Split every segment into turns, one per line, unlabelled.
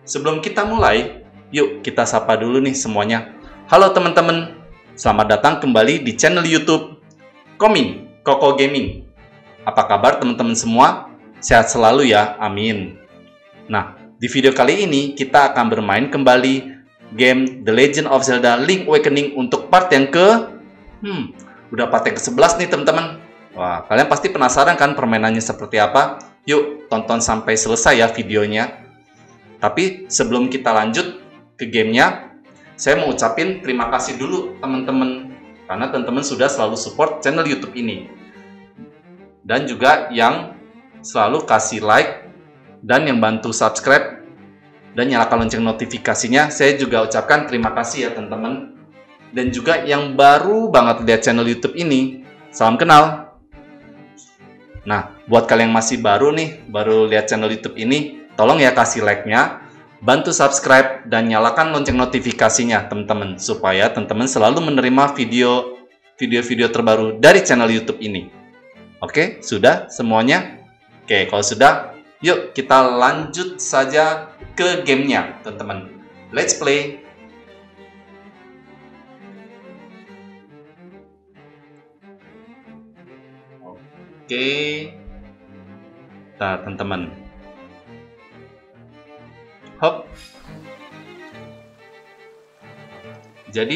Sebelum kita mulai, yuk kita sapa dulu nih semuanya. Halo teman-teman, selamat datang kembali di channel YouTube Koming Koko Gaming. Apa kabar teman-teman semua? Sehat selalu ya, amin. Nah, di video kali ini kita akan bermain kembali game The Legend of Zelda Link Awakening untuk part yang udah part yang ke-11 nih teman-teman. Wah, kalian pasti penasaran kan permainannya seperti apa? Yuk, tonton sampai selesai ya videonya. Tapi sebelum kita lanjut ke gamenya, saya mau ucapin terima kasih dulu teman-teman. Karena teman-teman sudah selalu support channel YouTube ini. Dan juga yang selalu kasih like dan yang bantu subscribe dan nyalakan lonceng notifikasinya. Saya juga ucapkan terima kasih ya teman-teman. Dan juga yang baru banget lihat channel YouTube ini, salam kenal. Nah, buat kalian yang masih baru lihat channel YouTube ini, tolong ya kasih like-nya, bantu subscribe dan nyalakan lonceng notifikasinya teman-teman, supaya teman-teman selalu menerima video-video terbaru dari channel YouTube ini. Oke, sudah semuanya? Oke, kalau sudah, yuk kita lanjut saja ke gamenya, teman-teman. Let's play. Oke. Nah, teman-teman. Hop. Jadi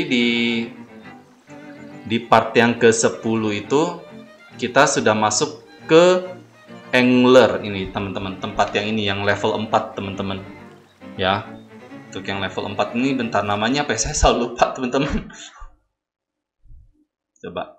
di part yang ke-10 itu kita sudah masuk ke Angler ini teman-teman, tempat yang ini yang level 4 teman-teman. Ya. Untuk yang level 4 ini bentar namanya apa ya? Saya selalu lupa teman-teman. Coba.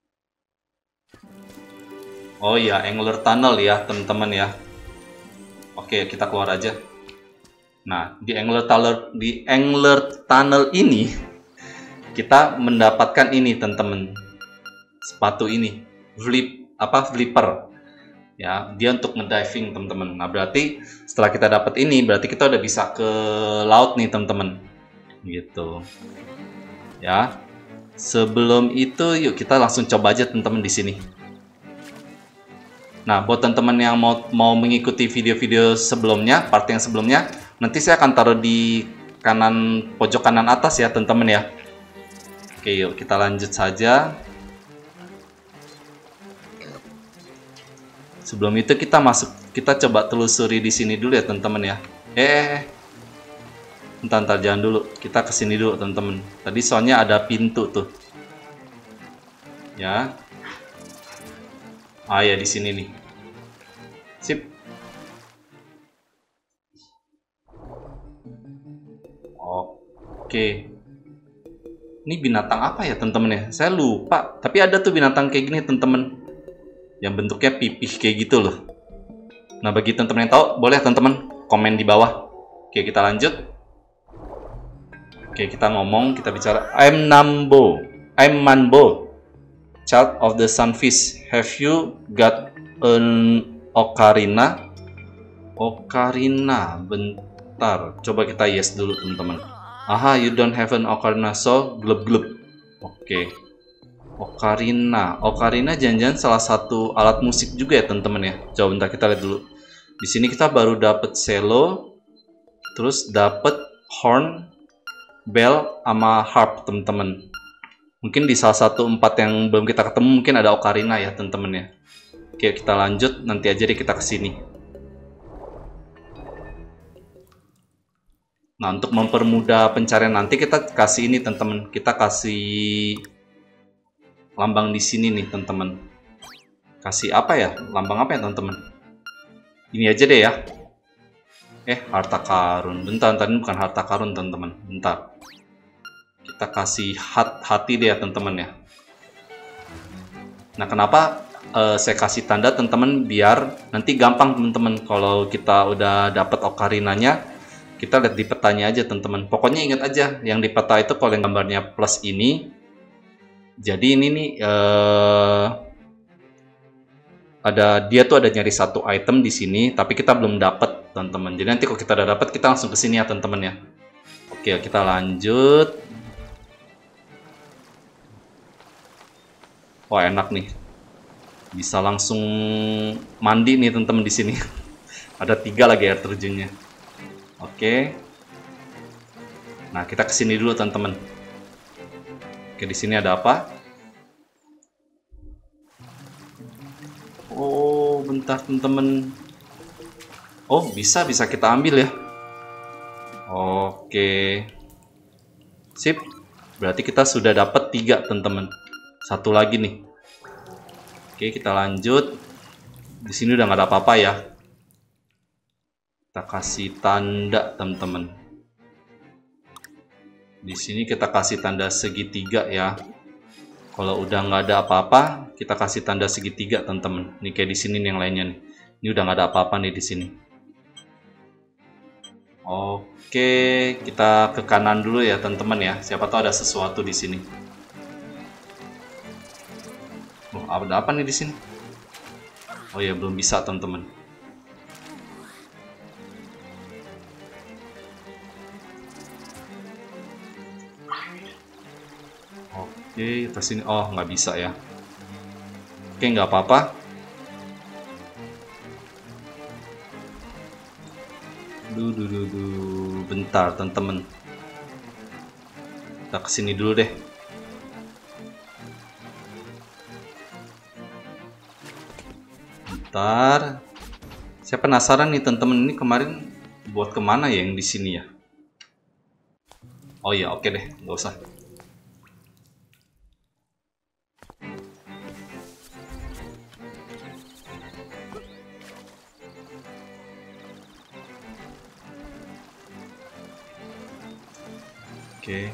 Oh iya, Angler Tunnel ya teman-teman ya. Oke, kita keluar aja. Nah, di Angler Tunnel ini kita mendapatkan ini teman-teman. Sepatu ini, flipper. Ya, dia untuk ngediving teman-teman. Nah, berarti setelah kita dapat ini, berarti kita udah bisa ke laut nih teman-teman. Gitu. Ya. Sebelum itu yuk kita langsung coba aja teman-teman di sini. Nah, buat teman-teman yang mau mengikuti video-video sebelumnya, part yang sebelumnya, nanti saya akan taruh di pojok kanan atas ya teman-teman ya. Oke, yuk kita lanjut saja. Sebelum itu kita coba telusuri di sini dulu ya teman-teman ya. Bentar, jangan dulu. Kita kesini dulu teman-teman. Tadi soalnya ada pintu tuh. Ya. Ah ya, di sini nih. Sip. Oke. Ini binatang apa ya teman-teman ya? Saya lupa. Tapi ada tuh binatang kayak gini teman-teman. Yang bentuknya pipih kayak gitu loh. Nah, bagi teman-teman yang tahu, boleh teman-teman komen di bawah. Oke, kita lanjut. Oke, kita bicara. I'm Manbo, child of the sunfish. Have you got an ocarina? Ocarina, bentar. Coba kita yes dulu teman-teman. Aha, you don't have an ocarina, so glub. Oke. Ocarina jangan-jangan salah satu alat musik juga ya teman-teman ya. Coba bentar kita lihat dulu. Di sini kita baru dapat cello, terus dapat horn, bell, sama harp teman-teman. Mungkin di salah satu 4 yang belum kita ketemu mungkin ada ocarina ya teman-teman ya. Oke, kita lanjut, nanti aja deh kita kesini. Nah, untuk mempermudah pencarian nanti kita kasih ini teman-teman. Kita kasih lambang di sini nih teman-teman. Kasih apa ya? Lambang apa ya teman-teman? Ini aja deh ya. Harta karun. Bentar, tadi bukan harta karun teman-teman. Bentar. Kita kasih hati deh ya teman-teman ya. Nah, kenapa saya kasih tanda teman-teman biar nanti gampang teman-teman kalau kita udah dapat okarinanya, kita lihat di petanya aja teman-teman. Pokoknya ingat aja yang di peta itu kalau yang gambarnya plus ini. Jadi ini nih dia tuh ada nyari satu item di sini, tapi kita belum dapat teman-teman. Jadi nanti kalau kita udah dapat kita langsung ke sini ya teman-teman ya. Oke, kita lanjut. Wah, enak nih. Bisa langsung mandi nih teman-teman di sini. Ada 3 lagi air terjunnya. Oke. Nah, kita kesini dulu teman-teman. Oke, di sini ada apa? Oh, bentar teman-teman. Oh, bisa kita ambil ya. Oke. Sip. Berarti kita sudah dapat 3 teman-teman. Satu lagi nih. Oke, kita lanjut. Di sini udah nggak ada apa-apa ya. Kita kasih tanda teman-teman. Di sini kita kasih tanda segitiga ya. Kalau udah nggak ada apa-apa, kita kasih tanda segitiga teman-teman. Nih kayak di sini nih yang lainnya nih. Ini udah nggak ada apa-apa nih di sini. Oke, kita ke kanan dulu ya teman-teman ya. Siapa tahu ada sesuatu di sini. Oh, ada apa nih di sini? Oh ya, belum bisa teman-teman. Oke, atas sini. Oh, nggak bisa ya. Oke, nggak apa-apa. Bentar, teman-teman. Kita kesini dulu deh. Bentar. Saya penasaran nih, teman-teman. Ini kemarin buat kemana ya yang di sini ya? Oh iya, oke deh. Nggak usah. Oke.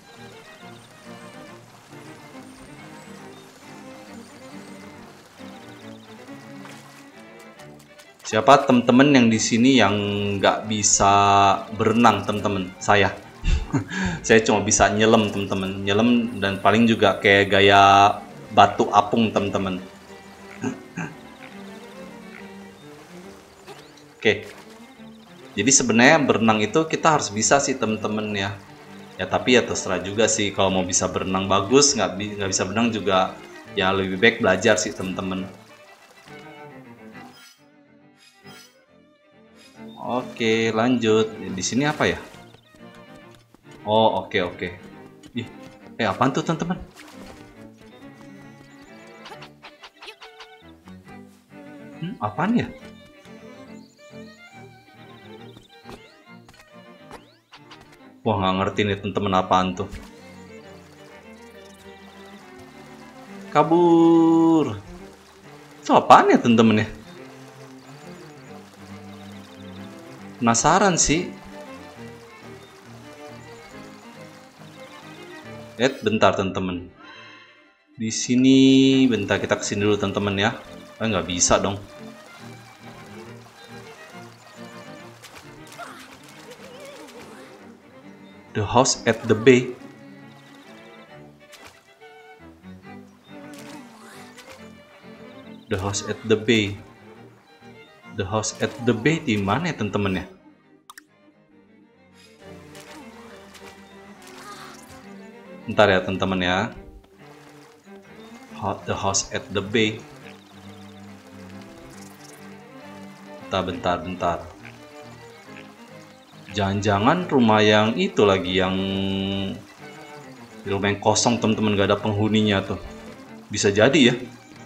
Siapa teman-teman yang di sini yang nggak bisa berenang, teman-teman? Saya. Saya cuma bisa nyelam, teman-teman. Nyelam dan paling juga kayak gaya batu apung, teman-teman. Oke. Jadi sebenarnya berenang itu kita harus bisa sih teman-teman ya. Ya tapi ya terserah juga sih, kalau mau bisa berenang bagus, nggak bisa berenang juga ya lebih baik belajar sih teman-teman. Oke, lanjut. Di sini apa ya? Oh, oke. Ih, apaan tuh teman-teman? Apaan ya? Wah, nggak ngerti nih teman-teman apaan tuh. Kabur. Itu apaan ya teman-teman ya? Penasaran sih. Bentar teman-teman. Di sini, bentar kita kesini dulu teman-teman ya. Nggak bisa dong. The house at the bay. The house at the bay. The house at the bay di mana ya teman-teman ya? Bentar ya teman-teman ya. The house at the bay. Bentar. Jangan-jangan rumah yang itu lagi, yang rumah yang kosong teman-teman, gak ada penghuninya tuh. Bisa jadi ya.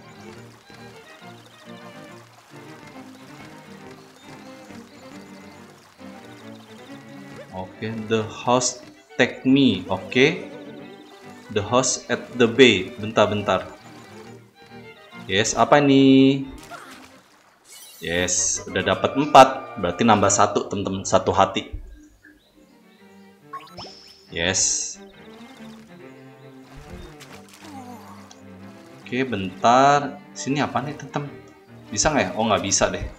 Oke, the house take me. Oke. The house at the bay. Bentar. Yes, apa nih? Yes, udah dapat 4. Berarti nambah 1 teman-teman, 1 hati. Yes. Oke, bentar. Sini apa nih teman-teman? Bisa nggak ya? Oh, nggak bisa deh.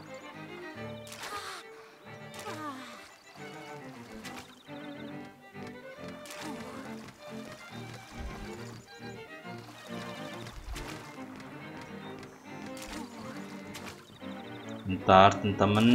Bentar teman-teman.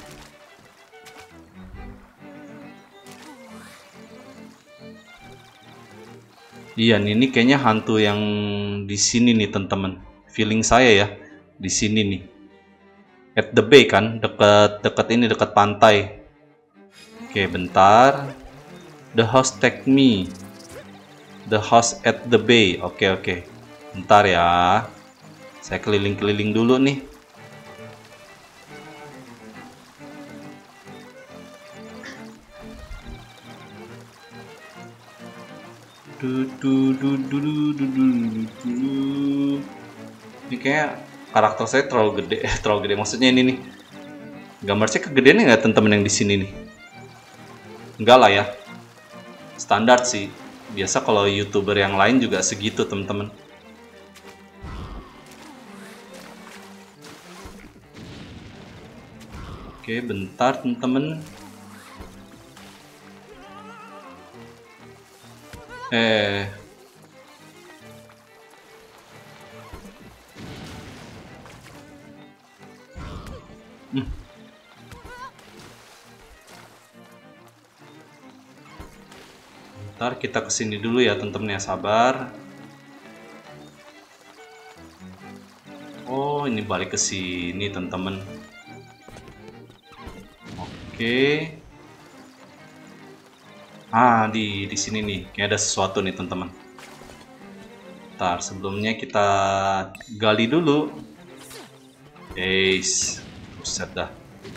Iya nih, ini kayaknya hantu yang di sini nih teman-teman. Feeling saya ya, di sini nih. At the bay kan, dekat ini, dekat pantai. Oke, bentar. The house take me. The house at the bay. Oke. Bentar ya. Saya keliling-keliling dulu nih. Ini kayak karakter saya terlalu gede. Terlalu gede maksudnya ini nih. Gambar saya kegedean nggak teman-teman yang di sini nih? Enggak lah ya. Standar sih. Biasa kalau YouTuber yang lain juga segitu, teman-teman. Oke, bentar, teman-teman. Ntar kita kesini dulu ya teman-teman ya, sabar. Oh, ini balik ke sini teman-teman. Oke. Di sini nih, kayak ada sesuatu nih teman-teman. Ntar sebelumnya kita gali dulu. Buset dah.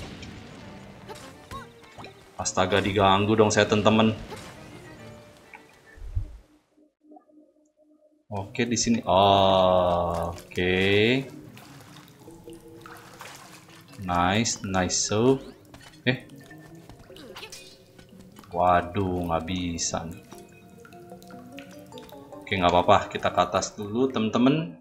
Astaga, diganggu dong saya teman-teman. Oke, di sini. Oke. Nice. So. Waduh, nggak bisa nih. Oke, nggak apa-apa. Kita ke atas dulu, teman-teman.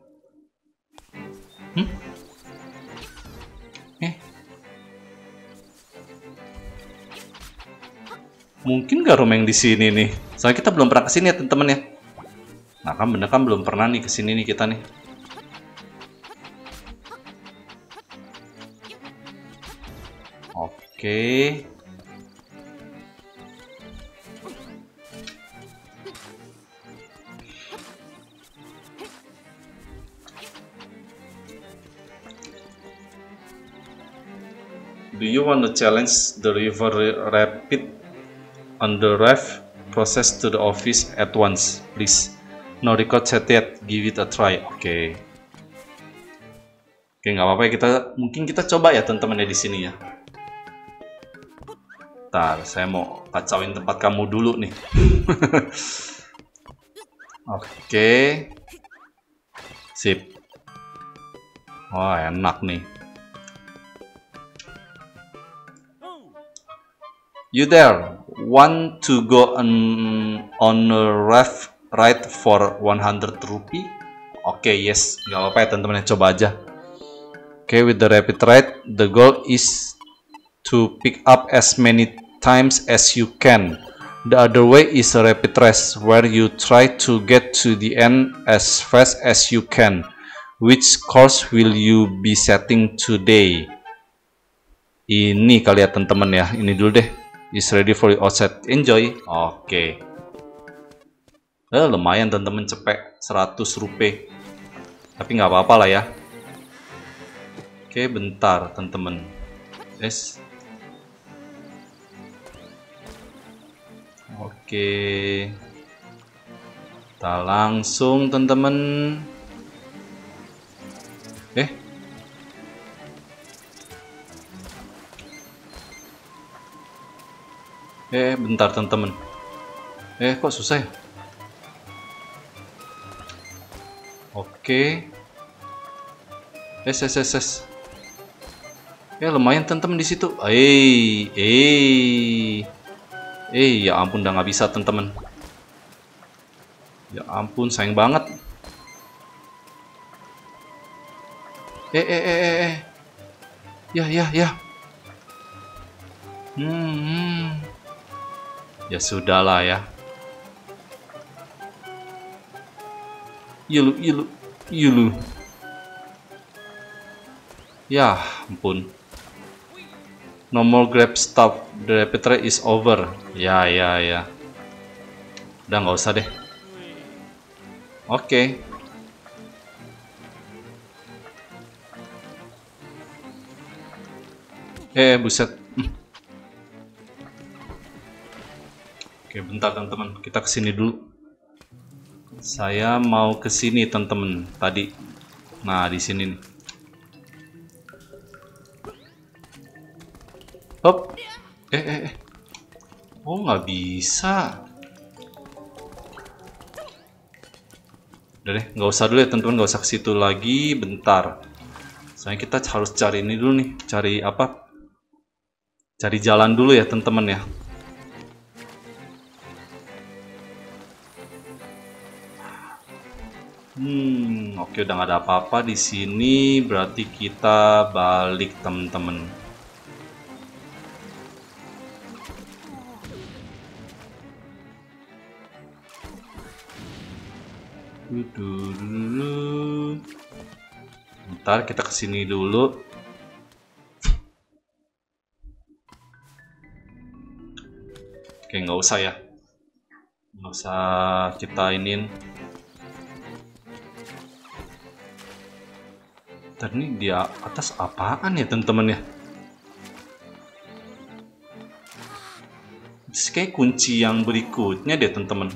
Mungkin nggak room yang di sini nih. Soalnya kita belum pernah kesini ya, teman-teman ya. Nah, kan bener kan belum pernah nih kesini nih kita nih. Oke. Do you want to challenge the river rapid on the raft? Process to the office at once, please. No record set yet. Give it a try. Oke, nggak apa-apa ya, mungkin kita coba ya teman-teman ya di sini ya. Ntar saya mau kacauin tempat kamu dulu nih. Oke. Sip. Wah, enak nih. You there? Want to go on a raft ride for 100 rupiah? Oke, yes. Nggak apa-apa ya teman-teman, coba aja. Oke, with the rapid ride, the goal is to pick up as many times as you can. The other way is a rapid race, where you try to get to the end as fast as you can. Which course will you be setting today? Ini kali ya teman-teman ya, ini dulu deh. Is ready for you outside. Enjoy. Oke. Lumayan teman-teman, cepet 100 rupiah. Tapi nggak apa-apa lah ya. Oke, bentar teman-teman. Yes. Oke. Kita langsung teman-teman. Bentar teman-teman. Kok susah ya? Oke. Lumayan teman-teman di situ. Ya ampun, udah nggak bisa teman-teman. Ya ampun, sayang banget. Ya. Ya sudahlah ya. Yulu. Ya ampun. No more grab stuff. The rapid ride is over. Ya. Udah nggak usah deh. Oke. Buset. Oke, bentar teman-teman, kita kesini dulu. Saya mau kesini teman-teman tadi. Nah, di sini nih. Hop. Oh, nggak bisa. Udah deh, nggak usah dulu ya teman-teman, nggak usah ke situ lagi. Bentar. Soalnya kita harus cari ini dulu nih. Cari apa? Cari jalan dulu ya teman-teman ya. Oke, udah nggak ada apa-apa di sini. Berarti kita balik teman-teman. Bentar, kita kesini dulu. Oke, nggak usah ya. Nggak usah kita iniin. Dan ini di atas apaan ya teman-teman ya? Ini kayak kunci yang berikutnya deh teman-teman.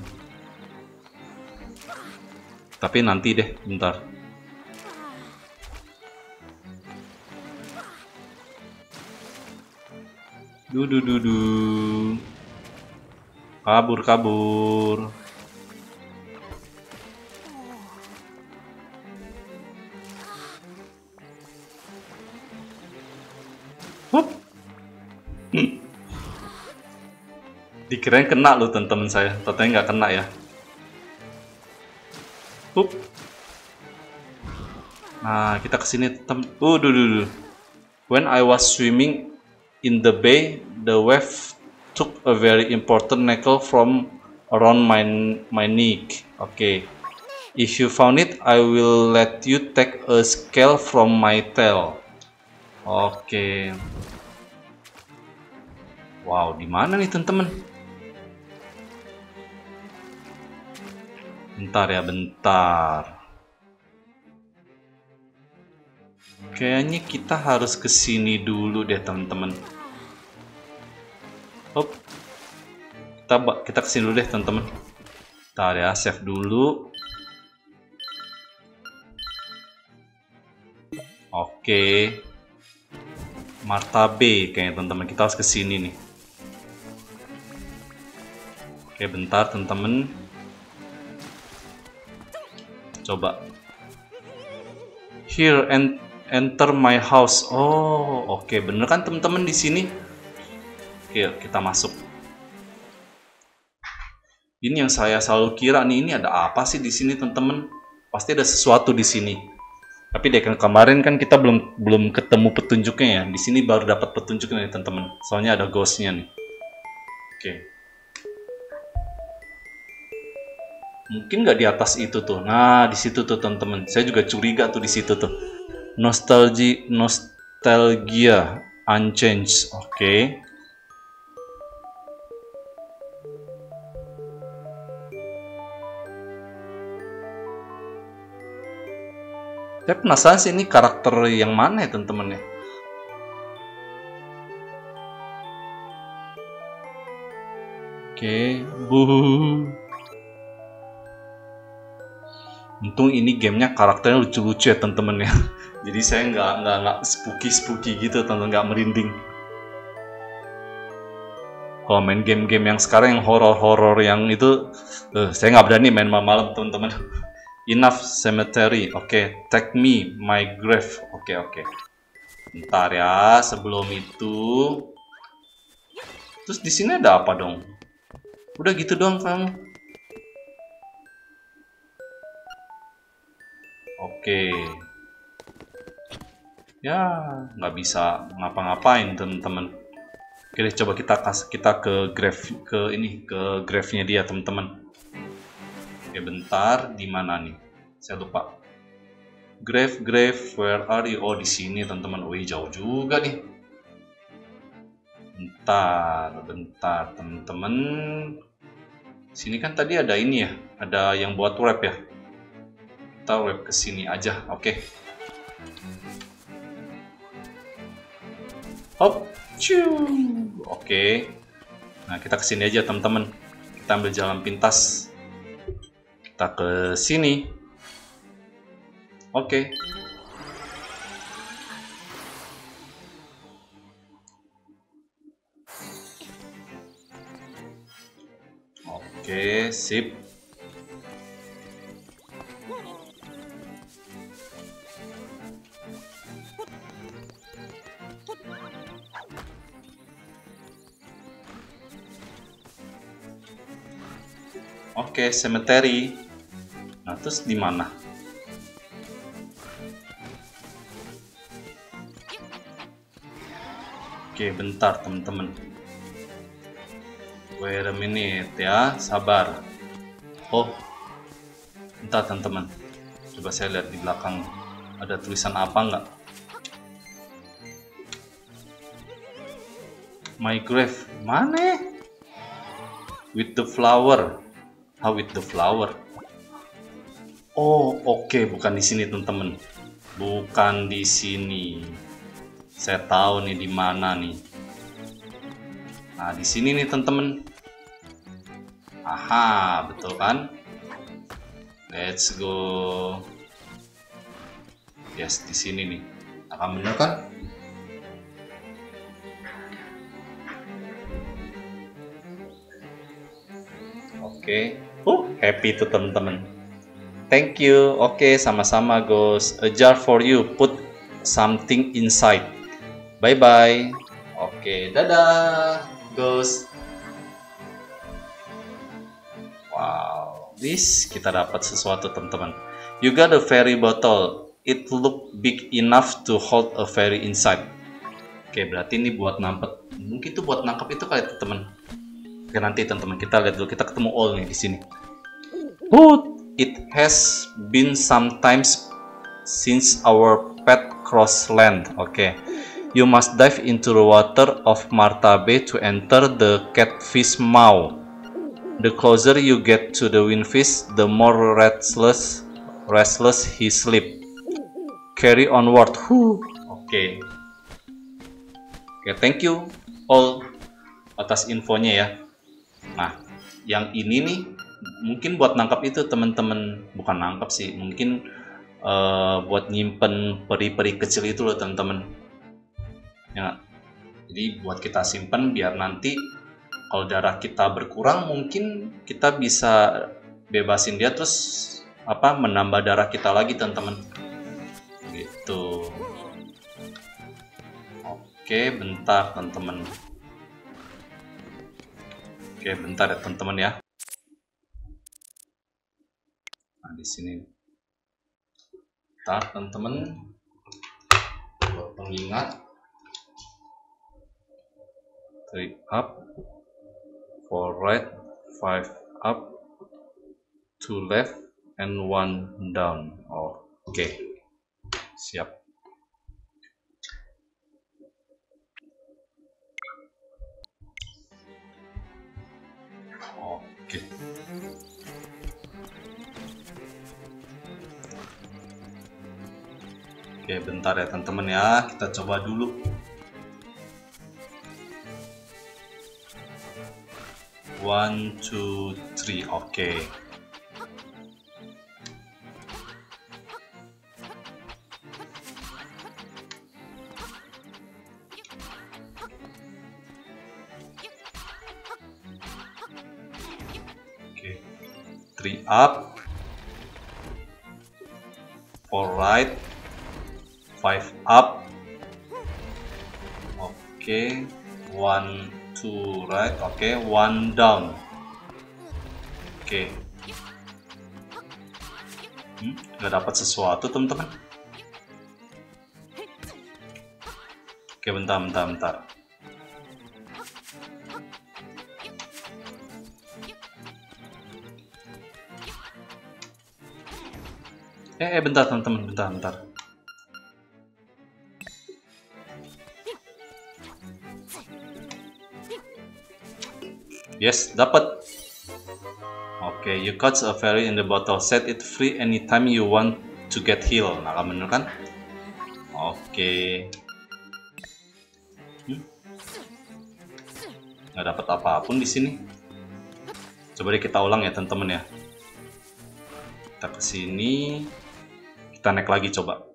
Tapi nanti deh, bentar. Kabur. Hup. Dikirain kena loh teman-teman saya, ternyata nggak kena ya. Hup. Nah, kita kesini teman. When I was swimming in the bay, the wave took a very important knuckle from around my neck. Okay. If you found it, I will let you take a scale from my tail. Oke. Wow, di mana nih teman-teman? Bentar ya, bentar. Kayaknya kita harus kesini dulu deh teman-teman. Hop. Kita kesini dulu deh teman-teman. Bentar ya, save dulu. Oke. Marta B kayaknya teman-teman, kita harus kesini nih. Oke, bentar teman-teman. Coba. Here and enter my house. Oh, oke, bener kan teman-teman di sini? Oke, kita masuk. Ini yang saya selalu kira nih, ini ada apa sih di sini teman-teman? Pasti ada sesuatu di sini. Tapi deh kemarin kan kita belum ketemu petunjuknya ya. Di sini baru dapat petunjuknya nih teman-teman. Soalnya ada ghostnya nih. Oke. Mungkin nggak di atas itu tuh. Nah, di situ tuh teman-teman. Saya juga curiga tuh di situ tuh. Nostalgia unchanged. Oke. Saya penasaran sih ini karakter yang mana ya teman-teman ya. Oke, untung ini gamenya karakternya lucu-lucu ya teman-teman ya. Jadi saya nggak spooky gitu teman-teman, nggak merinding. Kalau main game-game yang sekarang yang horor-horor yang itu, saya nggak berani main malam teman-teman. Enough cemetery. Oke, take me my grave. Oke. Bentar ya, sebelum itu. Terus di sini ada apa dong? Udah gitu doang kamu. Oke. Ya, nggak bisa ngapa-ngapain teman-teman. Oke deh, coba kita ke grave-nya dia teman-teman. Oke, bentar, di mana nih? Saya lupa. Grave, where are you? Oh, di sini teman-teman. Wih, jauh juga nih. Bentar teman-teman. Sini kan tadi ada ini ya, ada yang buat wrap ya. Kita wrap ke sini aja, oke. Hop, oke. Nah, kita kesini aja teman-teman. Kita ambil jalan pintas. Kita ke sini. Oke. Oke, sip. Oke, cemetery. Nah, terus di mana? Oke, bentar teman-teman. Wait a minute ya, sabar. Oh, bentar teman-teman. Coba saya lihat di belakang ada tulisan apa nggak? My grave, mana? With the flower. How with the flower? Oh, oke, bukan di sini teman-teman. Bukan di sini. Saya tahu nih di mana nih. Nah, di sini nih teman-teman. Aha, betul kan? Let's go. Yes, di sini nih. Akan bener kan? Oke. Happy tuh teman-teman. Thank you. Oke, sama-sama Ghost. A jar for you. Put something inside. Bye-bye. Oke, dadah Ghost. Wow, this kita dapat sesuatu teman-teman. You got a fairy bottle. It look big enough to hold a fairy inside. Oke, berarti ini buat nangkep. Mungkin itu buat nangkep itu kali teman. Oke, nanti teman-teman kita lihat dulu. Kita ketemu all nih di sini. It has been sometimes since our pet crossed land. Okay, you must dive into the water of Marta Bay to enter the catfish maw. The closer you get to the windfish, the more restless he sleep. Carry onward. Okay. Thank you all atas infonya ya. Nah, yang ini nih mungkin buat nangkap itu teman-teman, bukan nangkap sih, mungkin buat nyimpen peri-peri kecil itu loh teman-teman. Ya, jadi buat kita simpen biar nanti kalau darah kita berkurang mungkin kita bisa bebasin dia terus menambah darah kita lagi teman-teman. Gitu. Oke, bentar teman-teman. Oke, bentar ya teman-teman ya. Nah, di sini. Bentar teman-teman. Buat pengingat. 3 up, 4 right, 5 up, 2 left, and 1 down. Oke. Siap. Oke. Oke, bentar ya teman-teman ya. Kita coba dulu. 1, 2, 3. Oke. Oke. 3 up, 4 right, 5 up. Oke, 1, 2 right. Oke, 1 down. Oke. Nggak dapat sesuatu teman-teman. Oke, bentar. Bentar teman-teman, bentar. Yes, dapat. Oke, you catch a fairy in the bottle. Set it free anytime you want to get healed. Nah, bener kan? Oke. Nggak dapat apapun di sini. Coba deh kita ulang ya teman-teman ya. Kita ke sini. Kita naik lagi coba.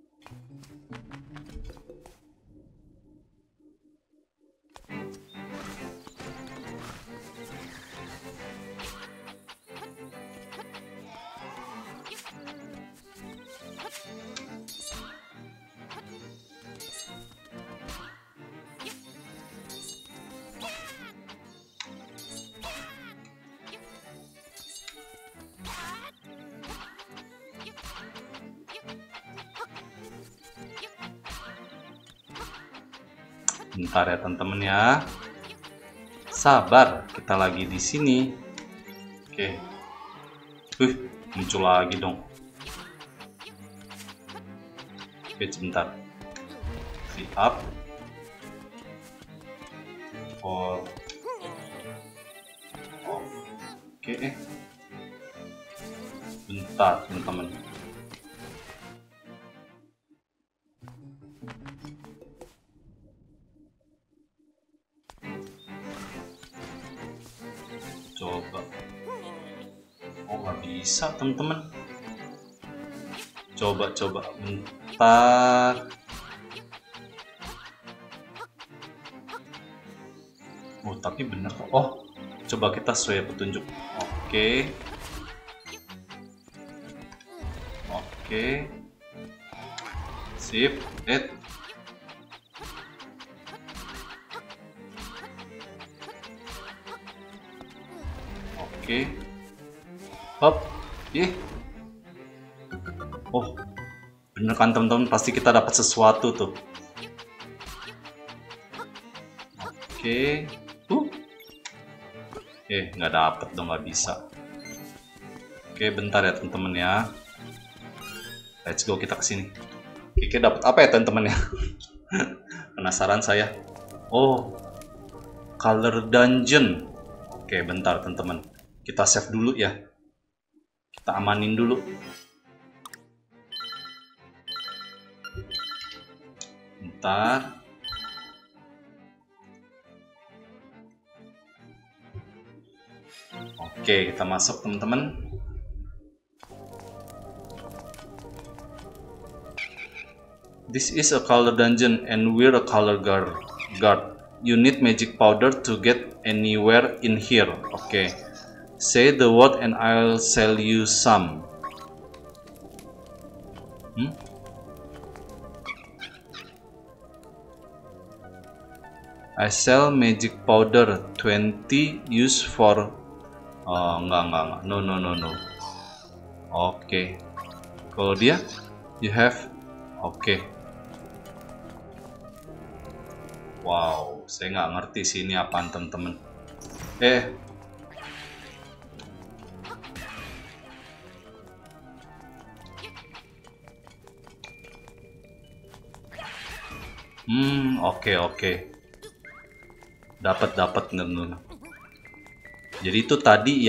Bentar ya teman-teman ya. Sabar, kita lagi di sini. Oke. Muncul lagi dong. Oke, sebentar. Free up. Oh. Oke. Bentar, teman-teman. Coba. Oh, nggak bisa teman-teman. Coba bentar. Oh, tapi bener kok. Oh, coba kita sesuai petunjuk. Oke. Sip. Oke. Hop. Oh, bener kan teman-teman, pasti kita dapat sesuatu tuh. Oke. Nggak dapet dong, nggak bisa. Oke, bentar ya teman-teman ya. Let's go, kita kesini. Oke, dapat apa ya teman-teman ya? Penasaran saya. Oh, color dungeon. Oke, bentar teman-teman. Kita save dulu ya. Kita amanin dulu. Bentar. Oke, kita masuk teman-teman. This is a color dungeon and we're a color guard. You need magic powder to get anywhere in here. Okay. Say the word and I'll sell you some. I sell magic powder 20 use for. Oh, enggak. No. Oke. Kalau dia, you have. Oke. Wow, saya nggak ngerti sih ini apaan temen-temen. Oke. Dapat temen-temen. Jadi itu tadi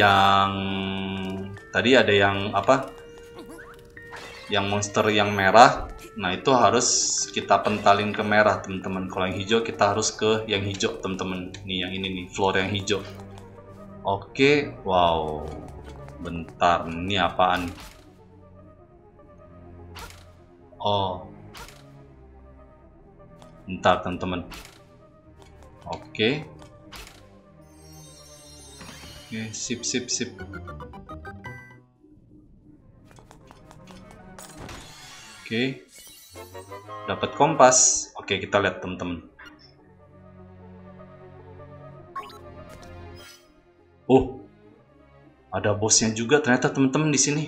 ada yang apa? Yang monster yang merah. Nah, itu harus kita pentalin ke merah, teman-teman. Kalau yang hijau kita harus ke yang hijau, teman-teman. Nih, yang ini nih, floor yang hijau. Oke, wow. Bentar, ini apaan? Oh. Bentar, teman-teman. Oke, sip. Oke. Dapat kompas. Oke, kita lihat teman-teman. Oh, ada bosnya juga ternyata teman-teman di sini.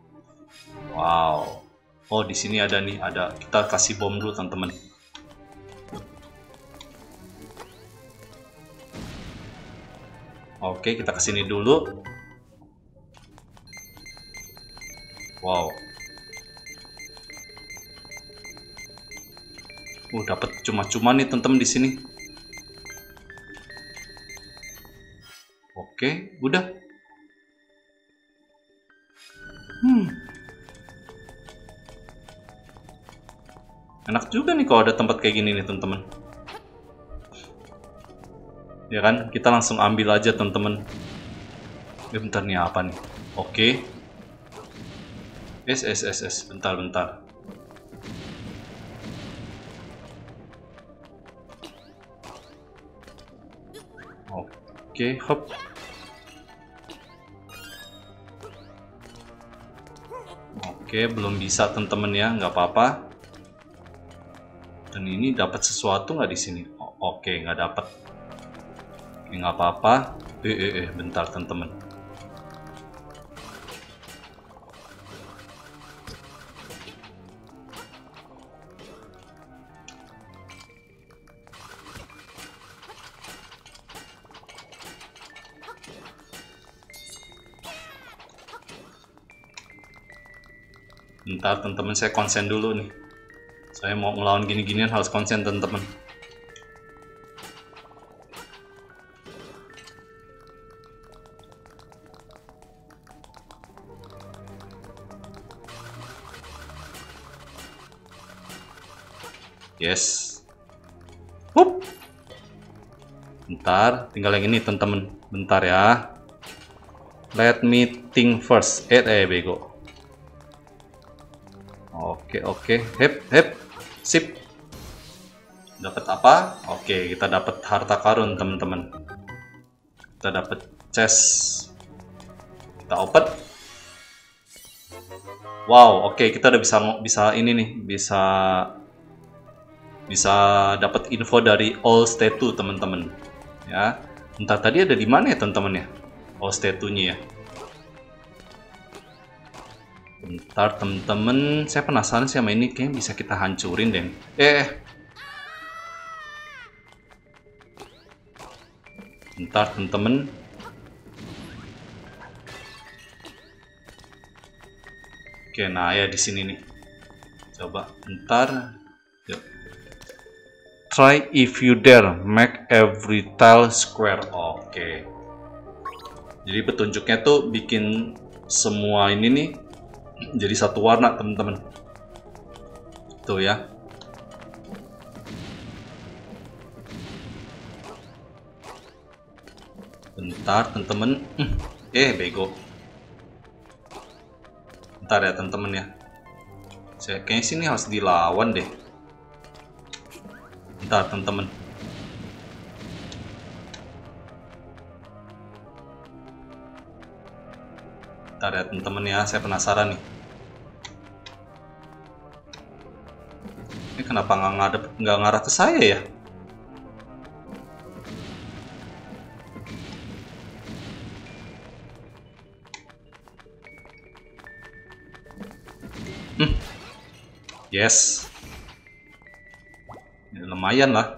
Wow. Oh, di sini ada nih, kita kasih bom dulu teman-teman. Oke, kita kesini dulu. Wow. Dapat cuma-cuma nih teman-teman di sini. Oke, udah. Enak juga nih kalau ada tempat kayak gini nih teman-teman. Ya kan, kita langsung ambil aja teman-teman. Bentar nih, apa nih? Oke. Bentar. Oke, hop. Oke, belum bisa teman-teman ya, nggak apa-apa. Dan ini dapat sesuatu nggak di sini? Oke, nggak dapat. Oke, nggak apa-apa. Bentar teman-teman. Bentar teman-teman, saya konsen dulu nih. Saya mau ngelawan gini-ginian harus konsen teman-teman. Yes. Hup. Bentar, tinggal yang ini teman-teman. Bentar ya. Let me think first. Bego. Oke. Hep. Sip. Dapat apa? Oke, kita dapat harta karun, teman-teman. Kita dapat chest. Kita open. Wow, oke, kita udah bisa ini nih, bisa dapat info dari all statue, teman-teman. Ya. Entah tadi ada di mana ya, teman-teman ya? All statue-nya ya. Bentar temen-temen, saya penasaran sih sama ini, kayaknya bisa kita hancurin deh. Bentar temen-temen. Oke, nah ya di sini nih. Coba, bentar. Yuk. Try if you dare, make every tile square. Oke. Jadi petunjuknya tuh bikin semua ini nih jadi satu warna, teman-teman. Tuh ya. Bentar, teman-teman. Bego. Bentar ya, teman-teman ya. Saya kayaknya sini harus dilawan deh. Bentar, teman-teman. Bentar ya, teman-teman ya. Saya penasaran nih. Ini kenapa nggak ngarah ke saya ya? Yes. Ya, lumayan lah.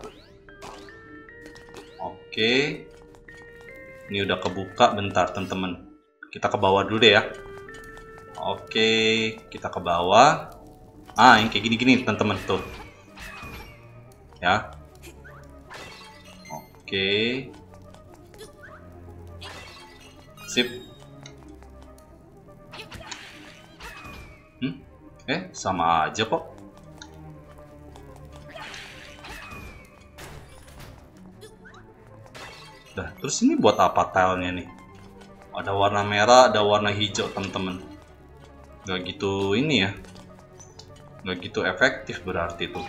Oke. Ini udah kebuka. Bentar teman-teman. Kita ke bawah dulu deh ya. Oke, kita ke bawah. Yang kayak gini-gini teman-teman tuh. Ya. Oke. Sip. Sama aja kok. Dah, terus ini buat apa tilenya nih? Ada warna merah, ada warna hijau, teman-teman. Gak gitu ini ya. Gak gitu efektif berarti tuh.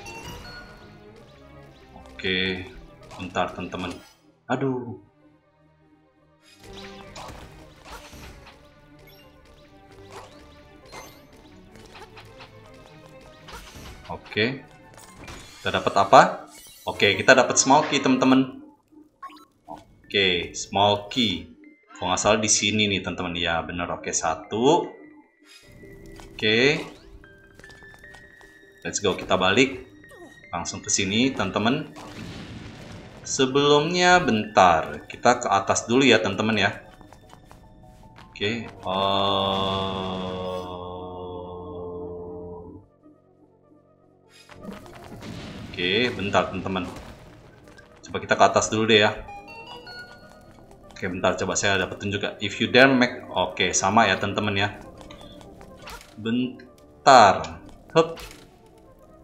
Oke, bentar teman-teman. Aduh. Oke. Kita dapat apa? Oke, kita dapat small key, teman-teman. Oke, small key. Kalau nggak salah di sini nih, teman-teman. Ya, bener. Oke, 1. Oke. Let's go, kita balik. Langsung ke sini, teman-teman. Sebelumnya, bentar. Kita ke atas dulu ya, teman-teman ya. Oke. Oke, bentar teman-teman. Coba kita ke atas dulu deh ya. Oke, bentar, coba saya dapat tunjuk ya. If you dare make. Oke, sama ya teman-teman ya. Bentar. Hup.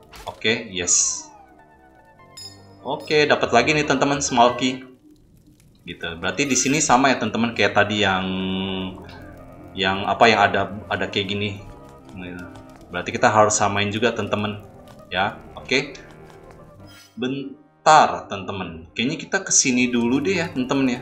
Oke, yes. Oke, dapat lagi nih teman-teman, small key. gitu. Berarti di sini sama ya teman-teman, kayak tadi yang apa yang ada kayak gini. Berarti kita harus samain juga teman-teman ya. Oke. Bentar teman-teman, kayaknya kita kesini dulu deh ya teman-teman ya,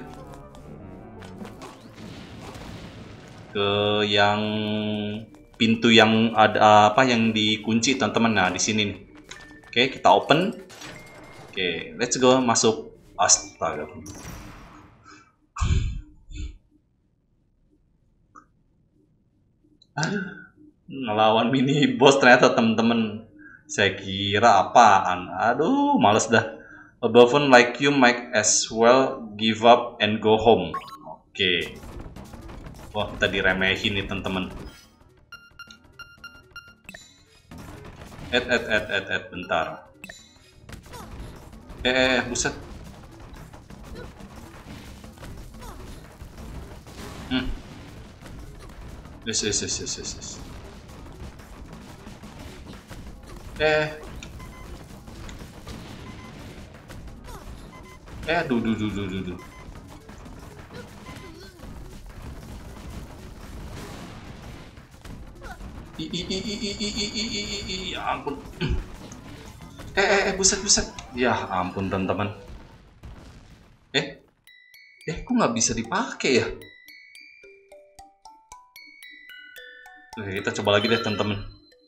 ke yang pintu yang ada apa yang dikunci teman-teman. Nah di sini nih. Oke, kita open. Oke, let's go, masuk. Astaga. Aduh, ngelawan mini boss ternyata temen-temen. Saya kira apaan. Aduh, males dah. A buffoon like you might as well give up and go home. Oke. Wah, kita diremehin nih temen-temen. Bentar. Buset. Yes. Duh. Ya ampun. Buset. Ya ampun teman-teman. Kok nggak bisa dipakai ya? Oke, kita coba lagi deh teman-teman.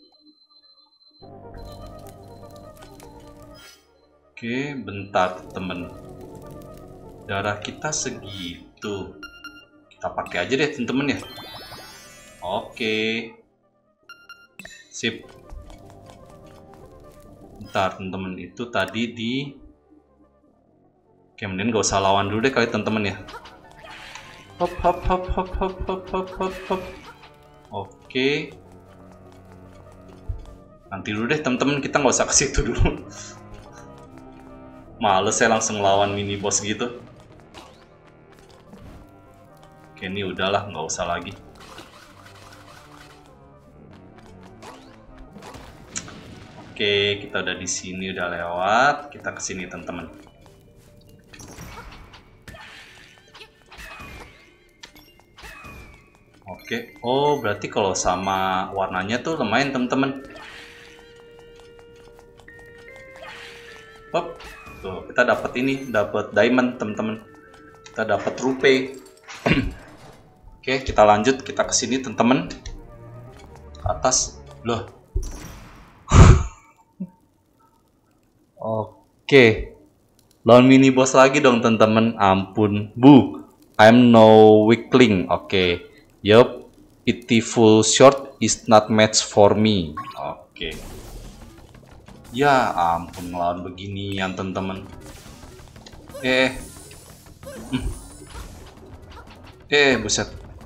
Oke, bentar teman. Darah kita segitu. Kita pakai aja deh teman-teman ya. Oke. Sip. Bentar teman-teman, itu tadi di... Oke, mending gak usah lawan dulu deh kali teman-teman ya. Hop. Oke. Nanti dulu deh teman-teman, kita nggak usah ke situ dulu. Males saya langsung lawan mini boss gitu. Oke, ini udahlah, nggak usah lagi. Oke, kita udah di sini, udah lewat. Kita ke sini teman-teman. Oke. Oh, berarti kalau sama warnanya tuh lumayan teman-teman. Hop. Tuh, kita dapat ini, dapat diamond teman-teman. Kita dapat rupiah. Oke, kita lanjut, kita ke sini teman-teman. Atas. Loh. Oke. Lawan mini boss lagi dong teman-teman. Ampun. Bu. I'm no weakling. Oke. Yup. Pitiful short is not match for me. Oke. Ya ampun, ngelawan beginian teman-teman. Buset.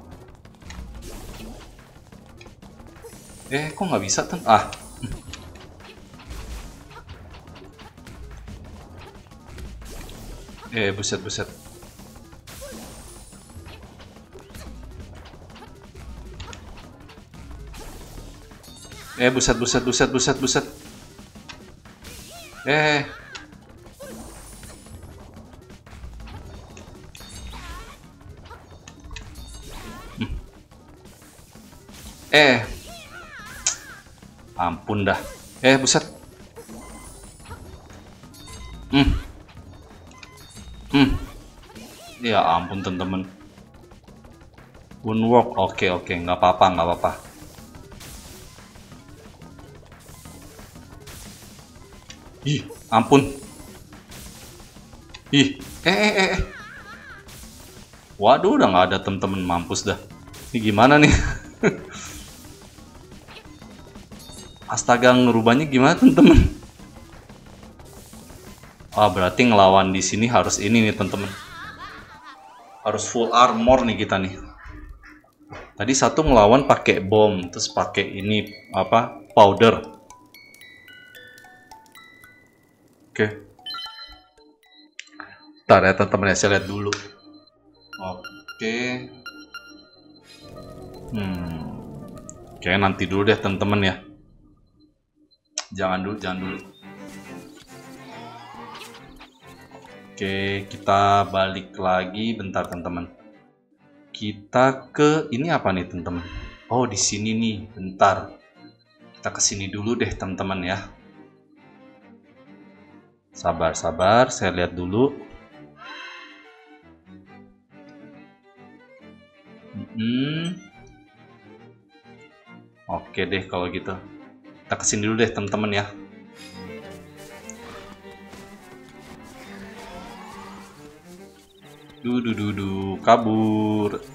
Kok nggak bisa tuh? Buset. Buset. Ampun dah. Buset. Ya ampun teman-teman. Won't work. Oke, nggak apa-apa. Ih, ampun. Ih, Waduh, udah nggak ada temen-temen, mampus dah. Ini gimana nih? Astaga, ngerubahnya gimana temen-temen? Berarti ngelawan di sini harus ini nih temen-temen. Harus full armor nih kita nih. Tadi satu ngelawan pakai bom, terus pakai ini apa? Powder. Oke. Bentar ya teman-teman ya, saya lihat dulu. Oke. Oke, nanti dulu deh teman-teman ya. Jangan dulu. Oke, kita balik lagi. Bentar teman-teman. Kita ke ini apa nih teman-teman? Oh, di sini nih. Bentar. Kita ke sini dulu deh teman-teman ya. Sabar, saya lihat dulu. Oke deh kalau gitu. Kita kesini dulu deh teman-teman ya. Kabur.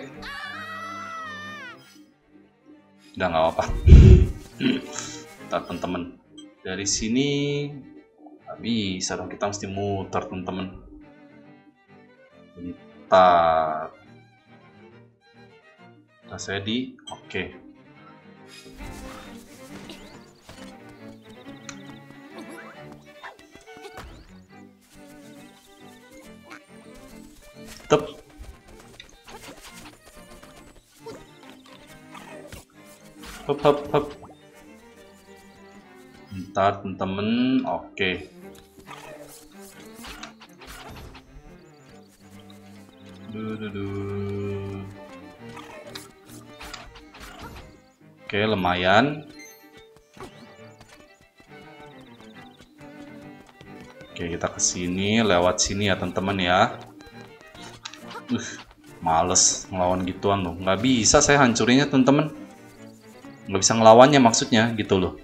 Udah nggak apa-apa. Bentar teman-teman. Dari sini nggak bisa dong, kita mesti muter teman-teman. Bentar. Nah, saya di oke. Tep. Hop. Bentar teman-teman. Oke. Oke, lumayan. Oke, kita ke sini, lewat sini ya teman-teman ya. Males ngelawan gituan loh. Nggak bisa saya hancurinnya teman-teman. Nggak bisa ngelawannya maksudnya gitu loh.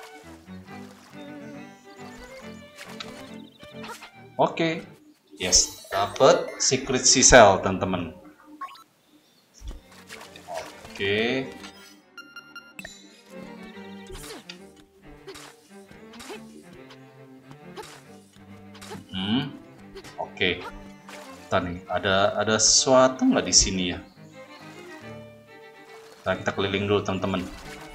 Oke. Yes, dapat secret sea shell teman-teman. Oke. Oke. Bentar nih, ada sesuatu nggak di sini ya? Nah, kita keliling dulu teman-teman.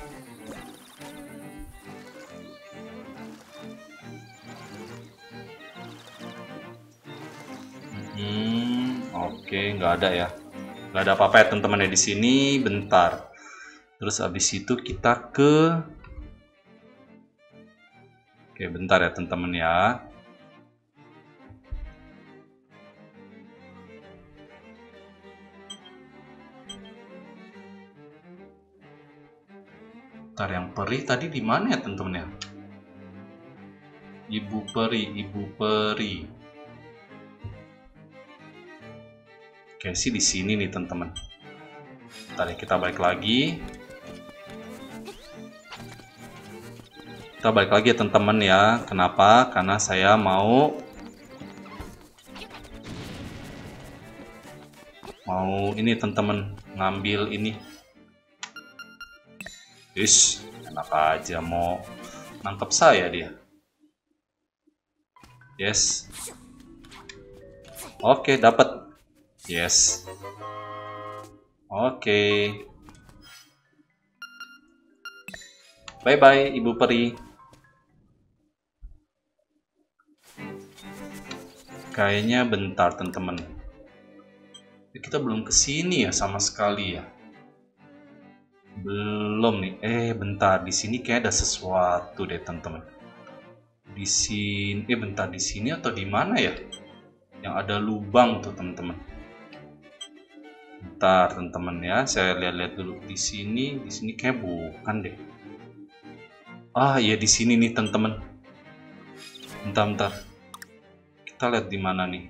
Oke, nggak ada ya. Nggak ada apa-apa ya teman-teman ya di sini. Bentar. Terus abis itu kita ke. Oke, bentar ya teman-teman ya. Bentar, yang peri tadi di mana ya teman-teman ya? Ibu peri. Oke, sih di sini nih teman-teman. Bentar ya, kita balik lagi. Kita balik lagi ya teman-teman ya. Kenapa? Karena saya mau ini teman-teman, ngambil ini. Ish, enak aja mau nangkep saya dia. Yes. Oke, dapat. Yes. Oke. Bye-bye, Ibu Peri. Kayaknya bentar, teman-teman. Kita belum kesini ya sama sekali ya. Belum nih. Bentar, di sini kayak ada sesuatu deh, teman-teman. Di sini, bentar, di sini atau di mana ya? Yang ada lubang tuh, teman-teman. Bentar, teman-teman ya. Saya lihat-lihat dulu di sini kayak bukan deh. Ah, iya di sini nih, teman-teman. Bentar. Kita lihat di mana nih.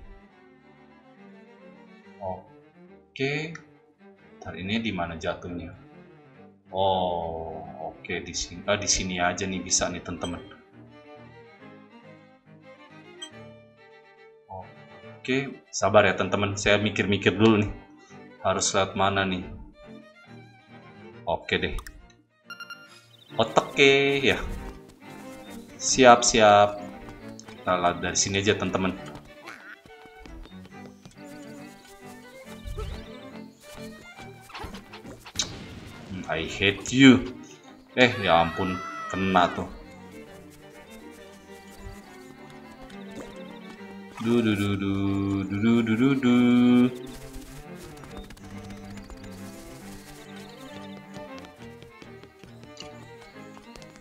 Oke. Bentar, ini di mana jatuhnya? Oh, oke di sini. Di sini aja nih bisa nih, teman-teman. Oke, sabar ya, teman-teman. Saya mikir-mikir dulu nih. Harus lewat mana nih? Oke deh. Oke ya. Siap. Kita lihat dari sini aja, teman-teman. I hate you. Ya ampun, kena tuh.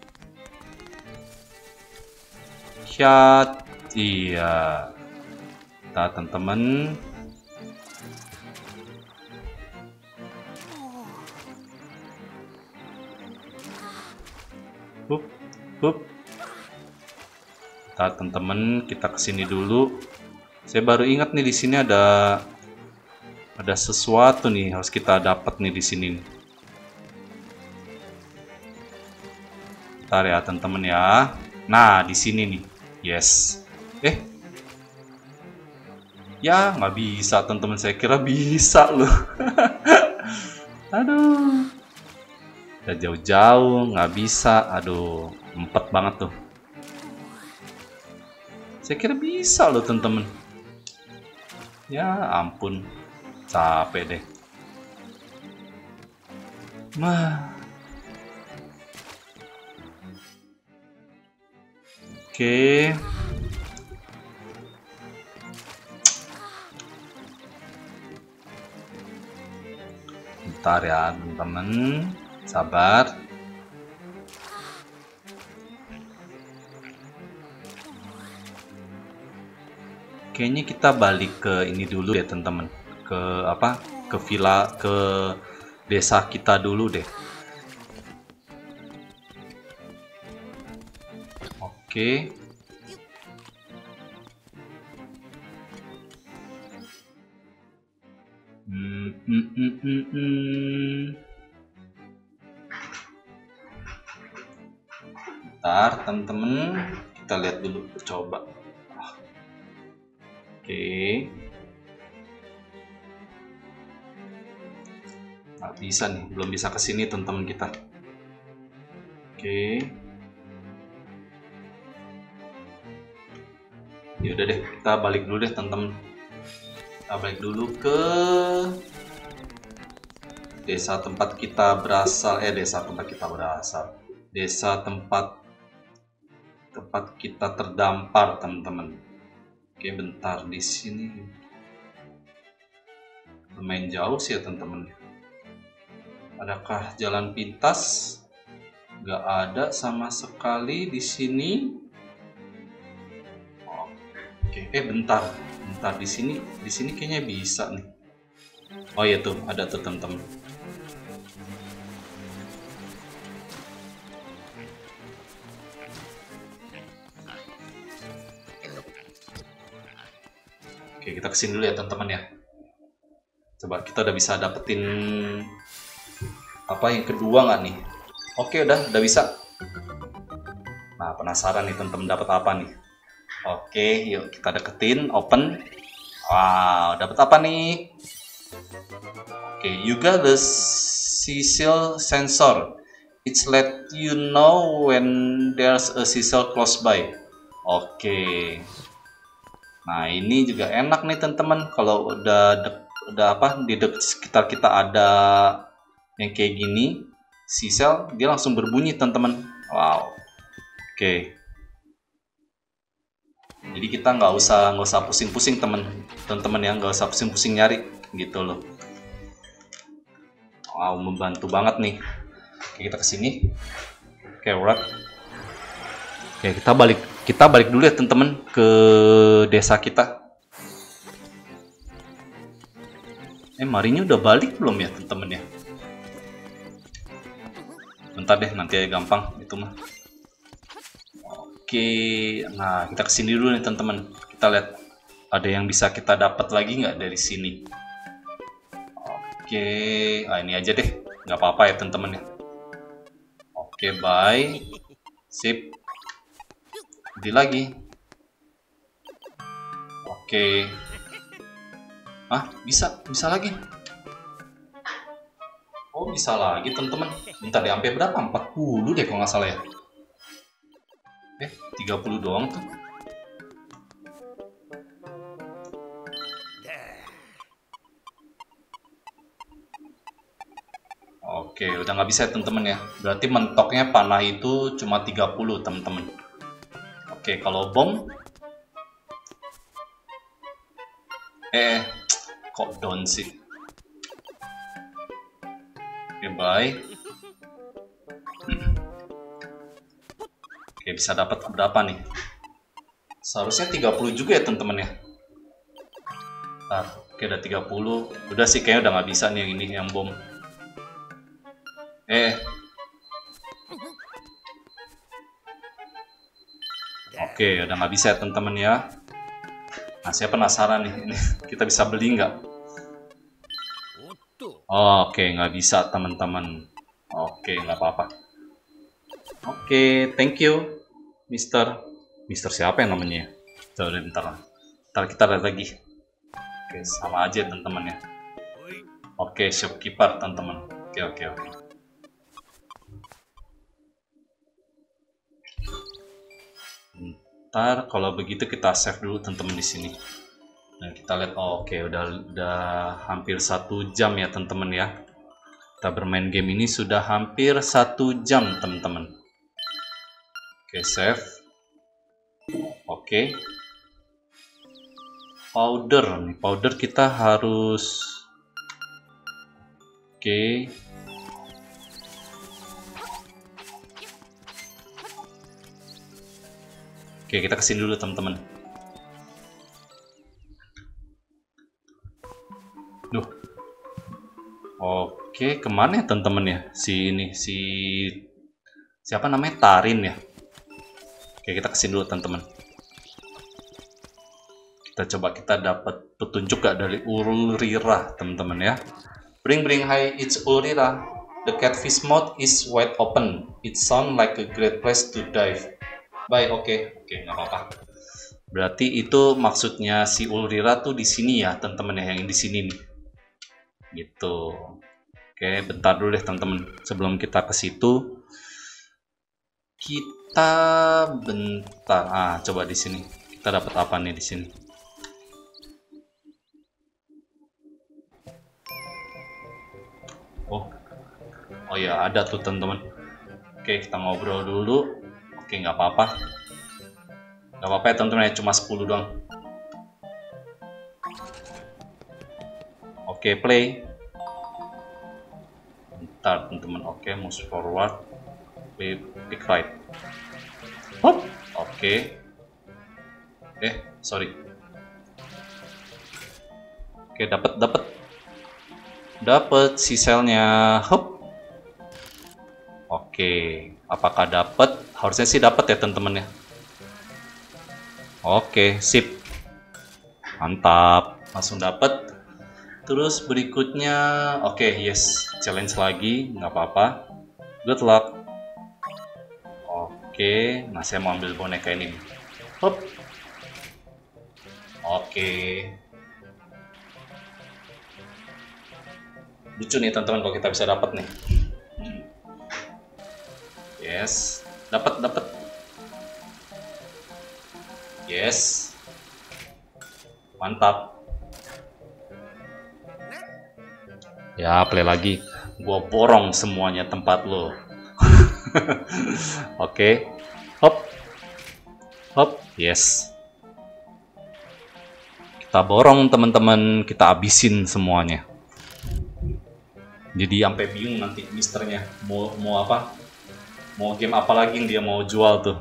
Iya. Bentar teman-teman. Hup, hup. Bentar teman-teman, kita kesini dulu. Saya baru ingat nih di sini ada sesuatu nih harus kita dapat nih di sini. Bentar ya teman-teman ya. Nah di sini nih, yes. Ya nggak bisa teman-teman, saya kira bisa loh. Aduh, udah jauh-jauh nggak bisa. Aduh, empet banget tuh. Saya kira bisa loh teman-teman. Ya ampun, capek deh. Oke. Bentar ya teman-teman, sabar. Kayaknya kita balik ke ini dulu deh teman-teman, ke apa? Ke villa, ke desa kita dulu deh. Oke. Bentar teman-teman, kita lihat dulu, coba. Oke. Nggak bisa nih, belum bisa ke sini teman-teman kita. Oke. Ya udah deh, kita balik dulu deh teman-teman. Kita balik dulu ke desa tempat kita berasal. Desa tempat kita terdampar teman-teman. Oke, bentar di sini. Lumayan jauh sih ya teman-teman. Adakah jalan pintas? Nggak ada sama sekali di sini. Oke, bentar di sini kayaknya bisa nih. Oh iya tuh, ada tuh teman-teman. Oke, kita kesini dulu ya teman-teman ya. Coba kita udah bisa dapetin apa yang kedua nggak nih? Oke, udah bisa. Nah, penasaran nih teman-teman dapat apa nih? Oke, yuk kita deketin, open. Wow, dapat apa nih? Oke, you got the sizzle sensor. It's let you know when there's a sizzle close by. Oke. Nah, ini juga enak nih teman-teman. Kalau udah di sekitar kita ada yang kayak gini, sizzle, dia langsung berbunyi teman-teman. Wow. Oke. Jadi kita nggak usah pusing-pusing teman-teman ya, nggak usah pusing-pusing nyari gitu loh. Wow, membantu banget nih. Oke, kita kesini. Oke, alright. Oke, kita balik dulu ya teman-teman ke desa kita. Marinya udah balik belum ya teman-teman ya? Bentar deh, nanti aja gampang itu mah. Oke, nah kita kesini dulu nih teman-teman. Kita lihat ada yang bisa kita dapat lagi nggak dari sini. Oke, ini aja deh, nggak apa-apa ya teman-teman ya. Oke, bye. Sip. Jadi lagi. Oke. Bisa lagi. Oh, bisa lagi teman-teman. Bentar deh, sampai berapa? 40 deh kalau nggak salah ya. 30 doang tuh. Oke, udah nggak bisa ya teman-teman ya. Berarti mentoknya panah itu cuma 30 teman-teman. Oke, kalau bom kok down sih. Oke, bye. Oke, bisa dapat berapa nih? Seharusnya 30 juga ya teman-teman ya. Oke, udah 30. Udah sih, kayaknya udah nggak bisa nih yang ini, yang bom. Oke, udah nggak bisa ya teman-teman ya. Nah, saya penasaran nih, ini kita bisa beli nggak? Oke, nggak bisa teman-teman. Oke, nggak apa-apa. Oke, thank you, Mister. Mister siapa yang namanya? Udah, bentar kita lihat lagi. Oke, sama aja teman-teman ya. Oke, shopkeeper teman-teman. Oke. Bentar, kalau begitu kita save dulu teman-teman di sini. Dan kita lihat, oke, udah hampir 1 jam ya teman-teman ya. Kita bermain game ini sudah hampir 1 jam teman-teman. Oke, save. Oke. Powder kita harus. Oke. Oke, kita kesini dulu teman-teman. Duh. Oke, kemana ya teman-teman ya? Siapa namanya? Tarin ya. Oke, kita kesini dulu teman-teman. Kita dapat petunjuk gak dari Ulrira teman-teman ya. Bring, hi, it's Ulrira. The catfish mouth is wide open. It sounds like a great place to dive. Bye, oke, nggak apa-apa. Berarti itu maksudnya si Ulrira tuh di sini ya teman-teman ya, yang di sini nih. Gitu. Oke, bentar dulu deh teman-teman. Sebelum kita ke situ, kita bentar. Coba di sini. Kita dapat apa nih di sini? Oh ya, ada tuh teman-teman. Oke, kita ngobrol dulu. Oke, nggak apa-apa. Nggak apa-apa ya teman-teman ya, cuma 10 doang. Oke, play. Bentar teman-teman. Oke, move forward. Pick right. Hop. Oke. Sorry. Oke, dapat si selnya. Hop. Oke, apakah dapat? Harusnya sih dapat ya teman-teman ya. Oke, sip. Mantap, langsung dapat. Terus berikutnya, oke, yes, challenge lagi, nggak apa-apa. Good luck. Oke, nah saya mau ambil boneka ini. Hop. Oke. Lucu nih teman-teman kalau kita bisa dapat nih. Yes, dapat. Yes. Mantap. Ya, play lagi. Gua borong semuanya tempat lo. Oke. Hop. Yes. Kita borong teman-teman, kita abisin semuanya. Jadi sampai bingung nanti misternya mau apa? Mau game apa lagi yang dia mau jual tuh.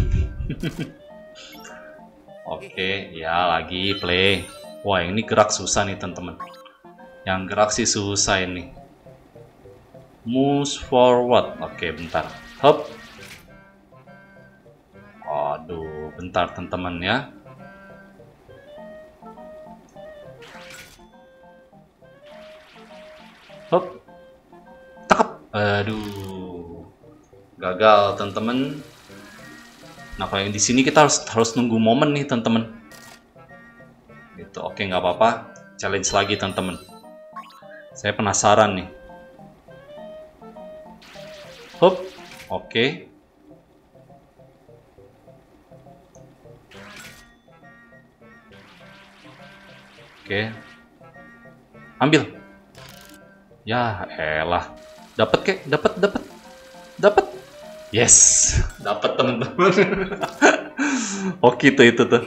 Oke, ya lagi play. Wah, ini gerak susah nih teman-teman. Yang gerak sih susah ini. Move forward. Oke, bentar. Hop. Aduh, bentar teman-teman ya. Hop. Takap. Aduh. Gagal teman-teman. Nah, kalau yang di sini kita harus nunggu momen nih teman-teman. Gitu. Oke, nggak apa-apa. Challenge lagi teman-teman. Saya penasaran nih. Hop. Oke. Oke. Ambil. Ya, elah. Dapat kek? Dapat. Yes, dapat teman-teman. Oke, itu tuh.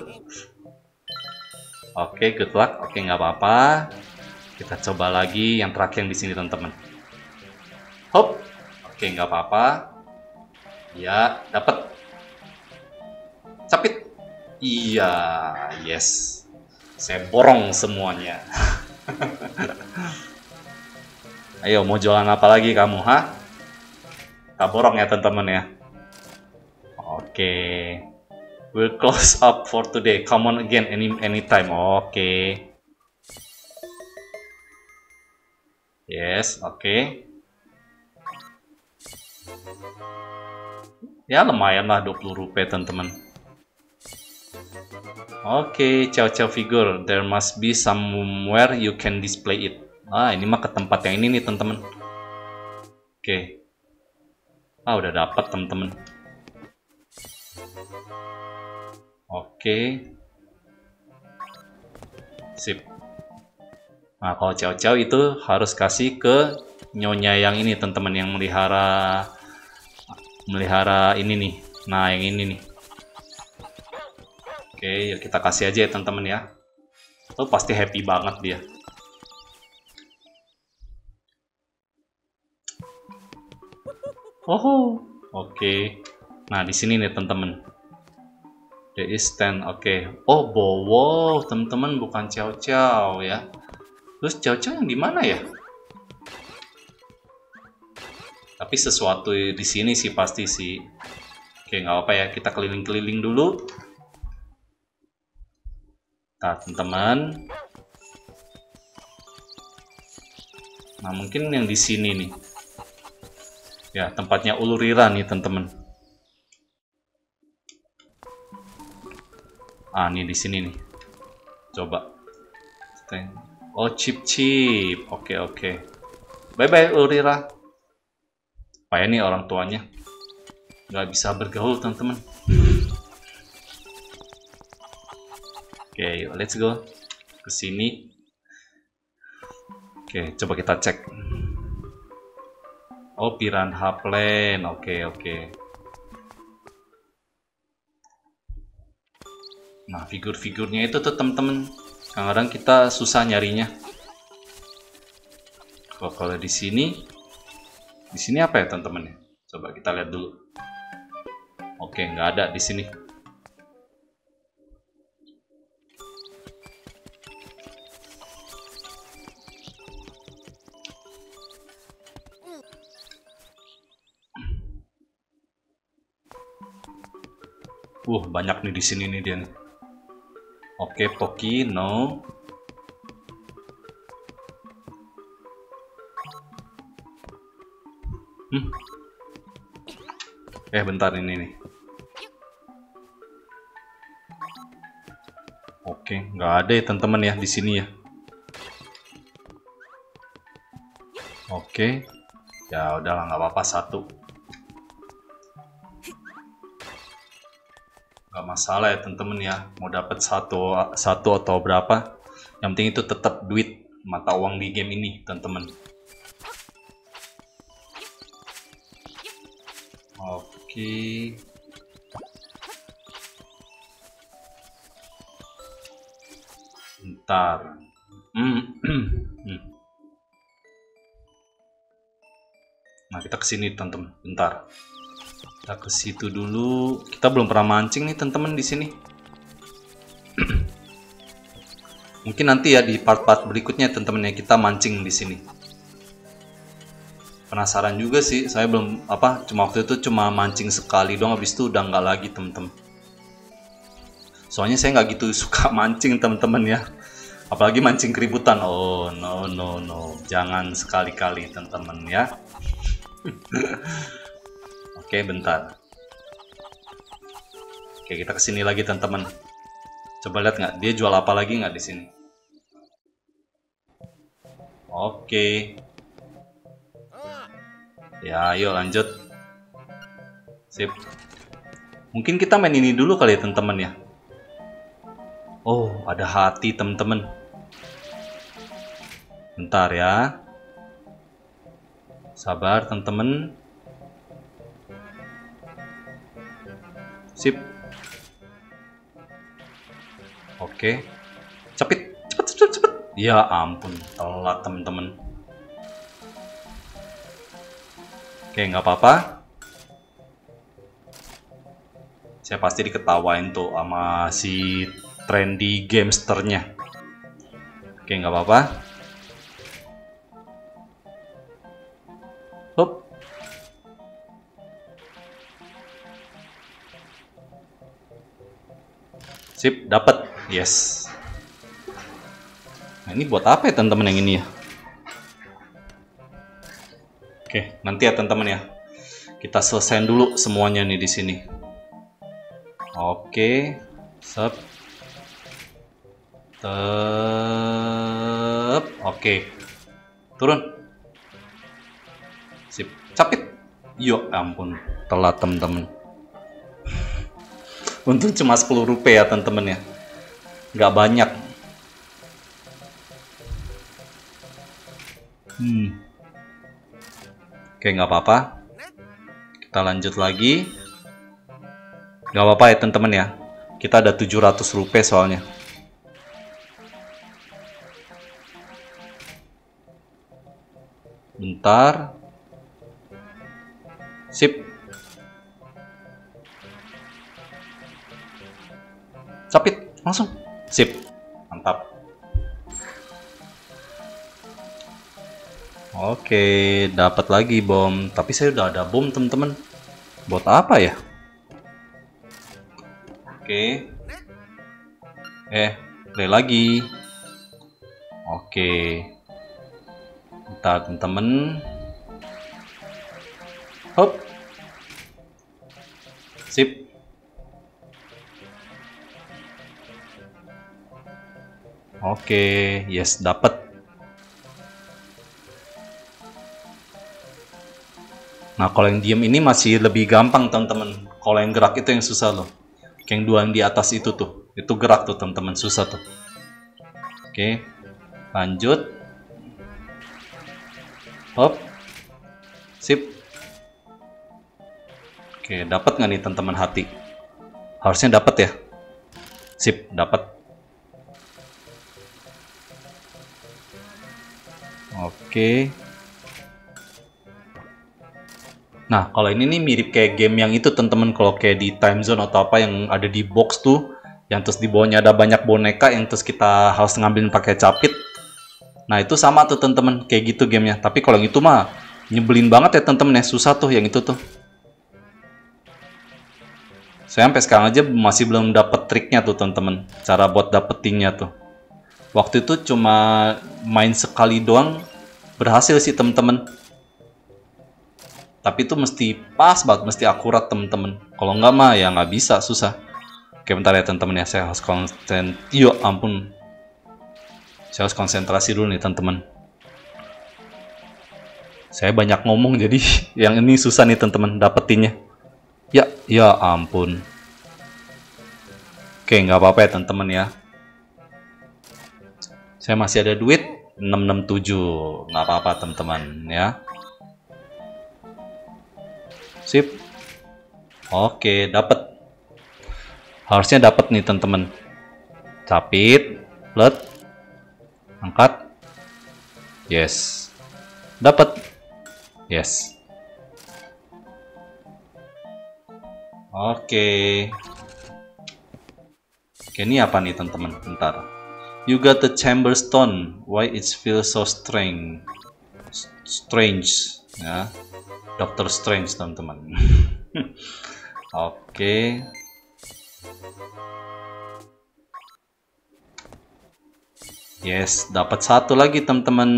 Oke, good luck. Oke, nggak apa-apa. Kita coba lagi yang terakhir yang di sini teman-teman. Hop. Oke, nggak apa-apa. Ya, dapat. Capit. Iya, yes. Saya borong semuanya. Ayo, mau jualan apa lagi kamu, ha? Kita borong ya, teman-teman ya. Oke. We'll close up for today. Come on again anytime. Oke. Yes, oke. Ya lumayan lah 20 rupiah, teman-teman. Oke, ciao figure. There must be somewhere you can display it. Ah, ini mah ke tempat yang ini nih, teman-teman. Oke. Ah, udah dapat, teman-teman. Oke. Sip. Nah, kalau ciao itu harus kasih ke nyonya yang ini, teman-teman, yang melihara ini nih. Nah, yang ini nih. Oke, yuk kita kasih aja ya, teman-teman ya. Tuh pasti happy banget dia. Oh, oke. Nah, di sini nih, teman-teman. There is 10. Oke. Oh, bowo, teman-teman, bukan ciao ya. Terus ciao yang di mana ya? Tapi sesuatu di sini sih pasti sih. Oke, nggak apa-apa ya. Kita keliling-keliling dulu. Nah, teman-teman. Nah, mungkin yang di sini nih. Ya, tempatnya Ulurira nih, teman-teman. Ah, ini di sini nih. Coba. Oh, chip. Oke. Bye-bye, Ulurira. Payah nih orang tuanya. Nggak bisa bergaul, teman-teman. Oke, yuk, let's go. Ke sini. Oke, coba kita cek. Oh, Piranha Plant. Oke. Nah, figur-figurnya itu tuh, teman-teman. Kadang-kadang kita susah nyarinya. Kalau di sini apa ya, teman-teman? Coba kita lihat dulu. Oke, nggak ada di sini. Banyak nih di sini nih dia nih. Oke, Poki, no. Bentar ini nih. Oke, nggak ada ya, teman-teman ya di sini ya. Oke. Ya udahlah, nggak apa-apa, satu. Nggak masalah ya, teman-teman ya. Mau dapat satu atau berapa. Yang penting itu tetap duit, mata uang di game ini, teman-teman. Oke. Bentar. Nah, kita kesini, teman-teman. Bentar. Kita ke situ dulu. Kita belum pernah mancing nih, teman-teman, di sini. Mungkin nanti ya di part-part berikutnya, teman-teman, ya kita mancing di sini. Penasaran juga sih. Saya belum cuma waktu itu cuma mancing sekali doang, habis itu udah nggak lagi, teman-teman. Soalnya saya nggak gitu suka mancing, teman-teman ya. Apalagi mancing keributan. Oh, no. Jangan sekali-kali, teman-teman ya. Oke, bentar. Oke, kita kesini lagi, teman-teman. Coba lihat nggak, dia jual apa lagi nggak di sini? Oke. Ya, ayo lanjut. Sip. Mungkin kita main ini dulu kali ya, teman-teman ya. Oh, ada hati, teman-teman. Bentar ya. Sabar, teman-teman. Sip. Oke. Cepet. Ya ampun, telat, teman-teman. Oke, nggak apa-apa. Saya pasti diketawain tuh sama si trendy gamsternya. Oke, nggak apa-apa. Hup. Sip, dapat. Yes. Nah, ini buat apa ya teman-teman yang ini ya? Oke, nanti ya teman-teman ya. Kita selesaiin dulu semuanya nih di sini. Oke, sep. Oke. Turun. Sip, capit. Yo ampun, telat teman-teman. Untung cuma 10 rupiah ya teman-teman ya. Nggak banyak. Oke, nggak apa-apa. Kita lanjut lagi. Nggak apa-apa ya teman-teman ya. Kita ada 700 rupiah soalnya. Bentar. Sip. Capit, langsung. Sip. Mantap. Oke, dapat lagi bom. Tapi saya udah ada bom, teman-teman. Buat apa ya? Oke. Play lagi. Oke. Bentar, teman-teman. Hop. Sip. Oke, yes, dapat. Nah, kalau yang diem ini masih lebih gampang, teman-teman. Kalau yang gerak itu yang susah loh. Yang dua yang di atas itu tuh. Itu gerak tuh, teman-teman. Susah tuh. Oke. Lanjut. Hop. Sip. Oke, dapat nggak nih, teman-teman, hati? Harusnya dapat ya. Sip, dapat. Oke. Nah, kalau ini nih mirip kayak game yang itu, teman-teman. Kalau kayak di Time Zone atau apa yang ada di box tuh, yang terus di bawahnya ada banyak boneka yang terus kita harus ngambilin pakai capit. Nah, itu sama tuh, teman-teman. Kayak gitu gamenya. Tapi kalau yang itu mah nyebelin banget ya, teman-teman ya. Susah tuh yang itu tuh. Saya sampai sekarang aja masih belum dapet triknya tuh, teman-teman. Cara buat dapetinnya tuh. Waktu itu cuma main sekali doang berhasil sih, teman-teman. Tapi itu mesti pas banget, mesti akurat, teman-teman. Kalau nggak mah ya nggak bisa, susah. Oke, bentar ya teman-teman ya, saya harus yo ampun. Saya harus konsentrasi dulu nih, teman-teman. Saya banyak ngomong jadi yang ini susah nih, teman-teman, dapetinnya. Ya ampun. Oke, nggak apa-apa ya, teman-teman ya. Saya masih ada duit 667, nggak apa-apa, teman-teman ya. Sip. Oke, dapat. Harusnya dapat nih, teman-teman. Capit, let, angkat. Yes. Dapat. Yes. Oke. Oke, ini apa nih, teman-teman? Bentar. You got the chamber stone. Why it feels so strange? Ya. Doctor Strange, teman-teman. Oke. Yes, dapat satu lagi, teman-teman.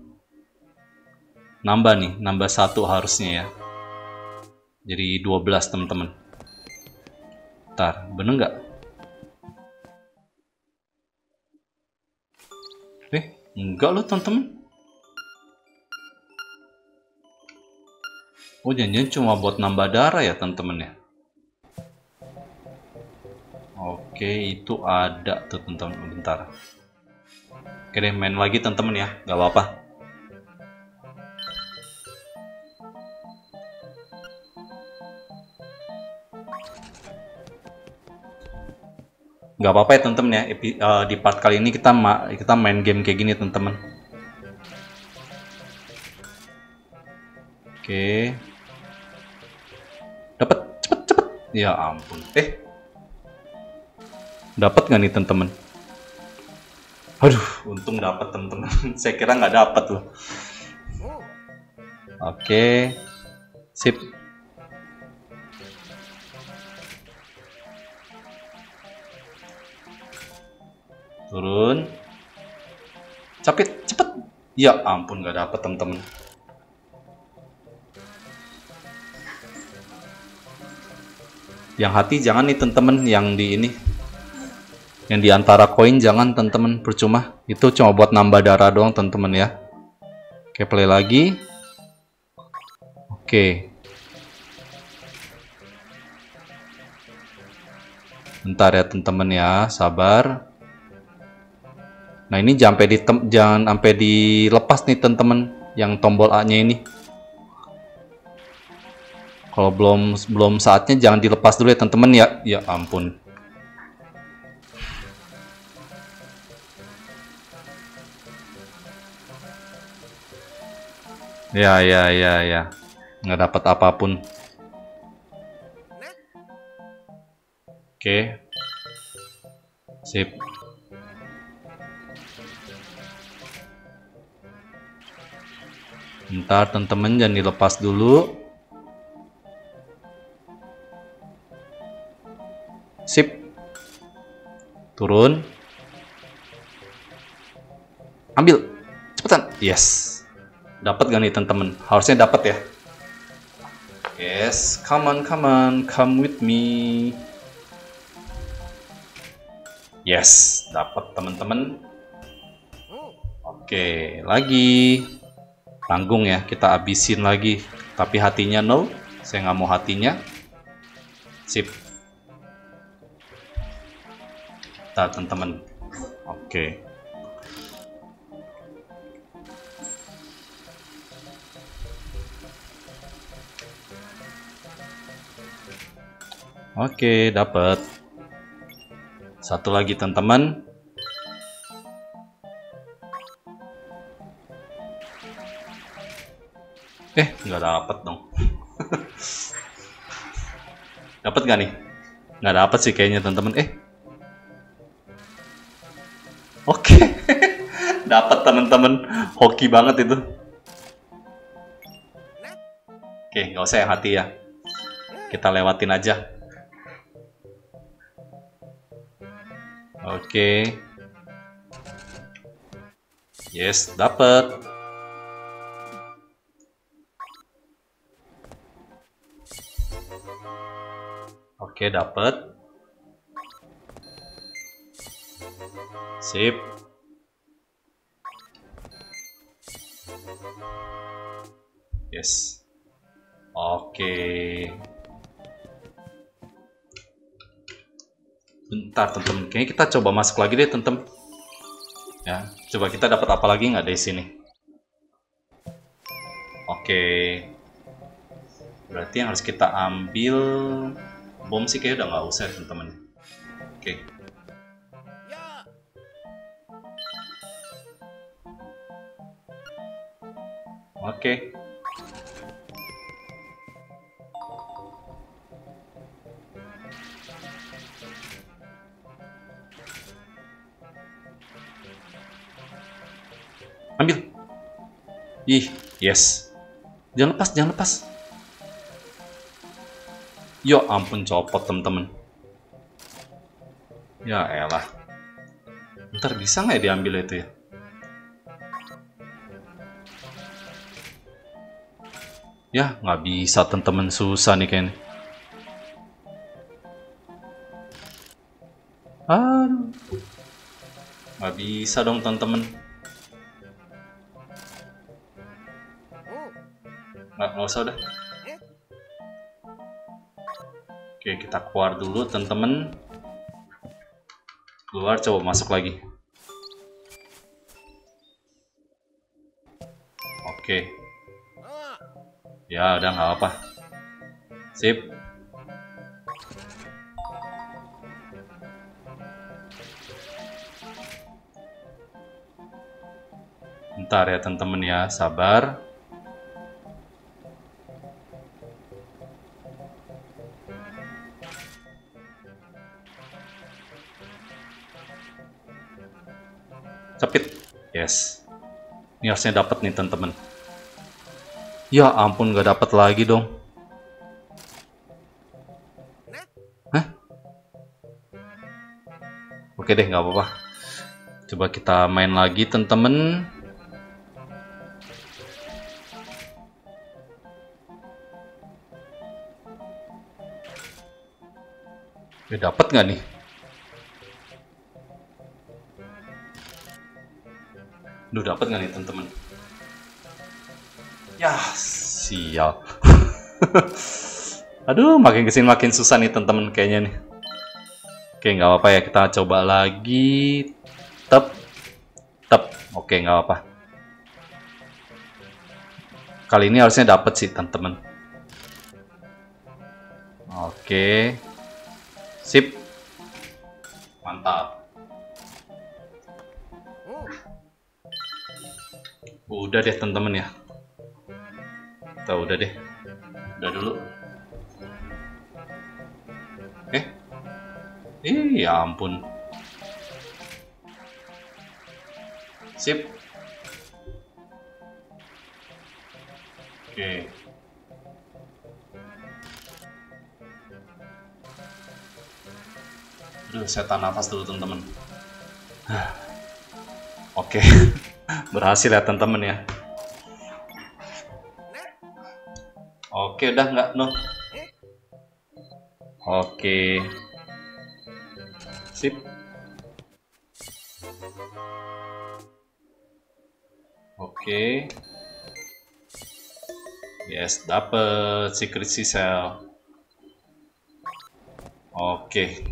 Nambah nih, nambah satu harusnya ya. Jadi 12, teman-teman. Ntar, bener nggak? Enggak loh, teman-teman. Oh, janjian cuma buat nambah darah ya, teman-teman ya. Oke, itu ada tuh, teman-teman. Bentar. Oke deh, main lagi, teman-teman ya. Gak apa-apa. Gak apa-apa ya, teman-teman ya. Di part kali ini kita main game kayak gini, teman-teman. Oke. Dapat, cepet. Ya ampun. Dapat nggak nih, teman-teman? Aduh, untung dapat teman-teman. Saya kira nggak dapat loh. Oke, sip. Turun. Capit, cepet. Ya ampun, nggak dapat teman-teman. Yang hati jangan nih teman-teman, yang di ini. Yang di antara koin jangan teman-teman, percuma. Itu cuma buat nambah darah doang teman-teman ya. Oke, play lagi. Oke. Bentar ya teman-teman ya, sabar. Nah, ini jangan sampai dilepas nih teman-teman, yang tombol A-nya ini. Kalau belum saatnya jangan dilepas dulu ya teman-teman ya. Ya ampun. Ya. Nggak dapat apapun. Oke. Sip. Bentar teman-teman, jangan dilepas dulu. Sip. Turun. Ambil. Cepetan. Yes. Dapat gak nih teman-teman? Harusnya dapat ya. Yes, come on, come with me. Yes, dapat teman-teman. Oke, lagi. Tanggung ya, kita habisin lagi. Tapi hatinya no, saya nggak mau hatinya. Sip. Nah, teman-teman. Oke. Oke, dapat. Satu lagi teman-teman. Nggak dapat dong. Dapat nggak nih? Nggak dapat sih kayaknya teman-teman. Oke. Dapat teman-teman. Hoki banget itu. Oke, nggak usah yang hati ya. Kita lewatin aja. Oke. Yes, dapat. Oke, dapat. Sip. Yes. Oke. Bentar teman-teman, kayaknya kita coba masuk lagi deh teman-teman. Ya, coba kita dapat apa lagi nggak dari sini? Oke. Berarti yang harus kita ambil bom sih kayaknya udah nggak usah teman-teman. Oke. Oke. Ambil. Ih, yes. Jangan lepas. Yo ampun, copot teman-teman. Ya elah. Ntar bisa nggak ya diambil itu ya? Ya nggak bisa teman-teman, susah nih kayaknya. Aduh. Nggak bisa dong teman-teman. Nggak usah udah. Oke, kita keluar dulu teman-teman. Keluar, coba masuk lagi. Oke. Ya udah nggak apa. Sip. Bentar ya teman-teman ya, sabar. Capit. Yes. Ini harusnya dapat nih teman-teman. Ya ampun, nggak dapat lagi dong. Hah? Oke deh, nggak apa-apa. Coba kita main lagi teman-teman. Dapat nggak nih? Duh, dapat nggak nih teman-teman? Ya, sial. Aduh, makin kesini makin susah nih teman-teman kayaknya nih. Oke, nggak apa-apa ya, kita coba lagi. Tep. Oke, nggak apa-apa. Kali ini harusnya dapat sih teman-teman. Oke. Sip. Mantap. Udah deh teman-teman ya. Udah deh. Udah dulu. Ya ampun. Sip. Oke. Aduh, saya tahan nafas dulu teman-teman. Oke. Berhasil ya teman-teman ya. Oke, udah nggak no. Oke. Sip. Oke. Yes, dapet secret cell. Oke.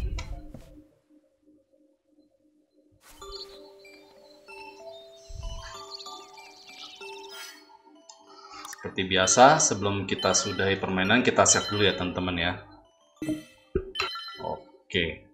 Seperti biasa, sebelum kita sudahi permainan, kita save dulu ya teman-teman ya. Oke.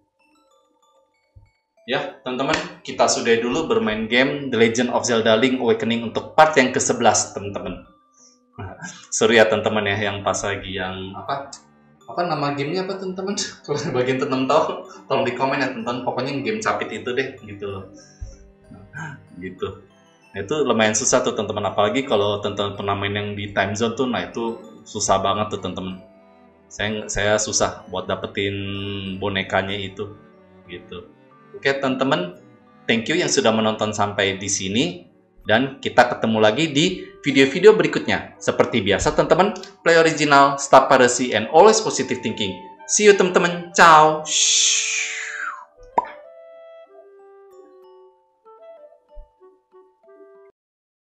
Ya, teman-teman, kita sudahi dulu bermain game The Legend of Zelda Link Awakening untuk part yang ke-11, teman-teman. Seru ya teman-teman ya, yang pas lagi yang apa nama gamenya apa teman-teman? Kalau bagian teman-teman tahu, tolong di komen ya teman-teman. Pokoknya game capit itu deh, gitu loh. Gitu. Nah, itu lumayan susah tuh teman-teman, apalagi kalau teman-teman pernah main yang di time zone tuh, nah itu susah banget tuh teman-teman. Saya susah buat dapetin bonekanya itu, gitu. Oke teman-teman, thank you yang sudah menonton sampai di sini, dan kita ketemu lagi di video-video berikutnya. Seperti biasa teman-teman, play original, stop piracy, and always positive thinking. See you teman-teman, ciao.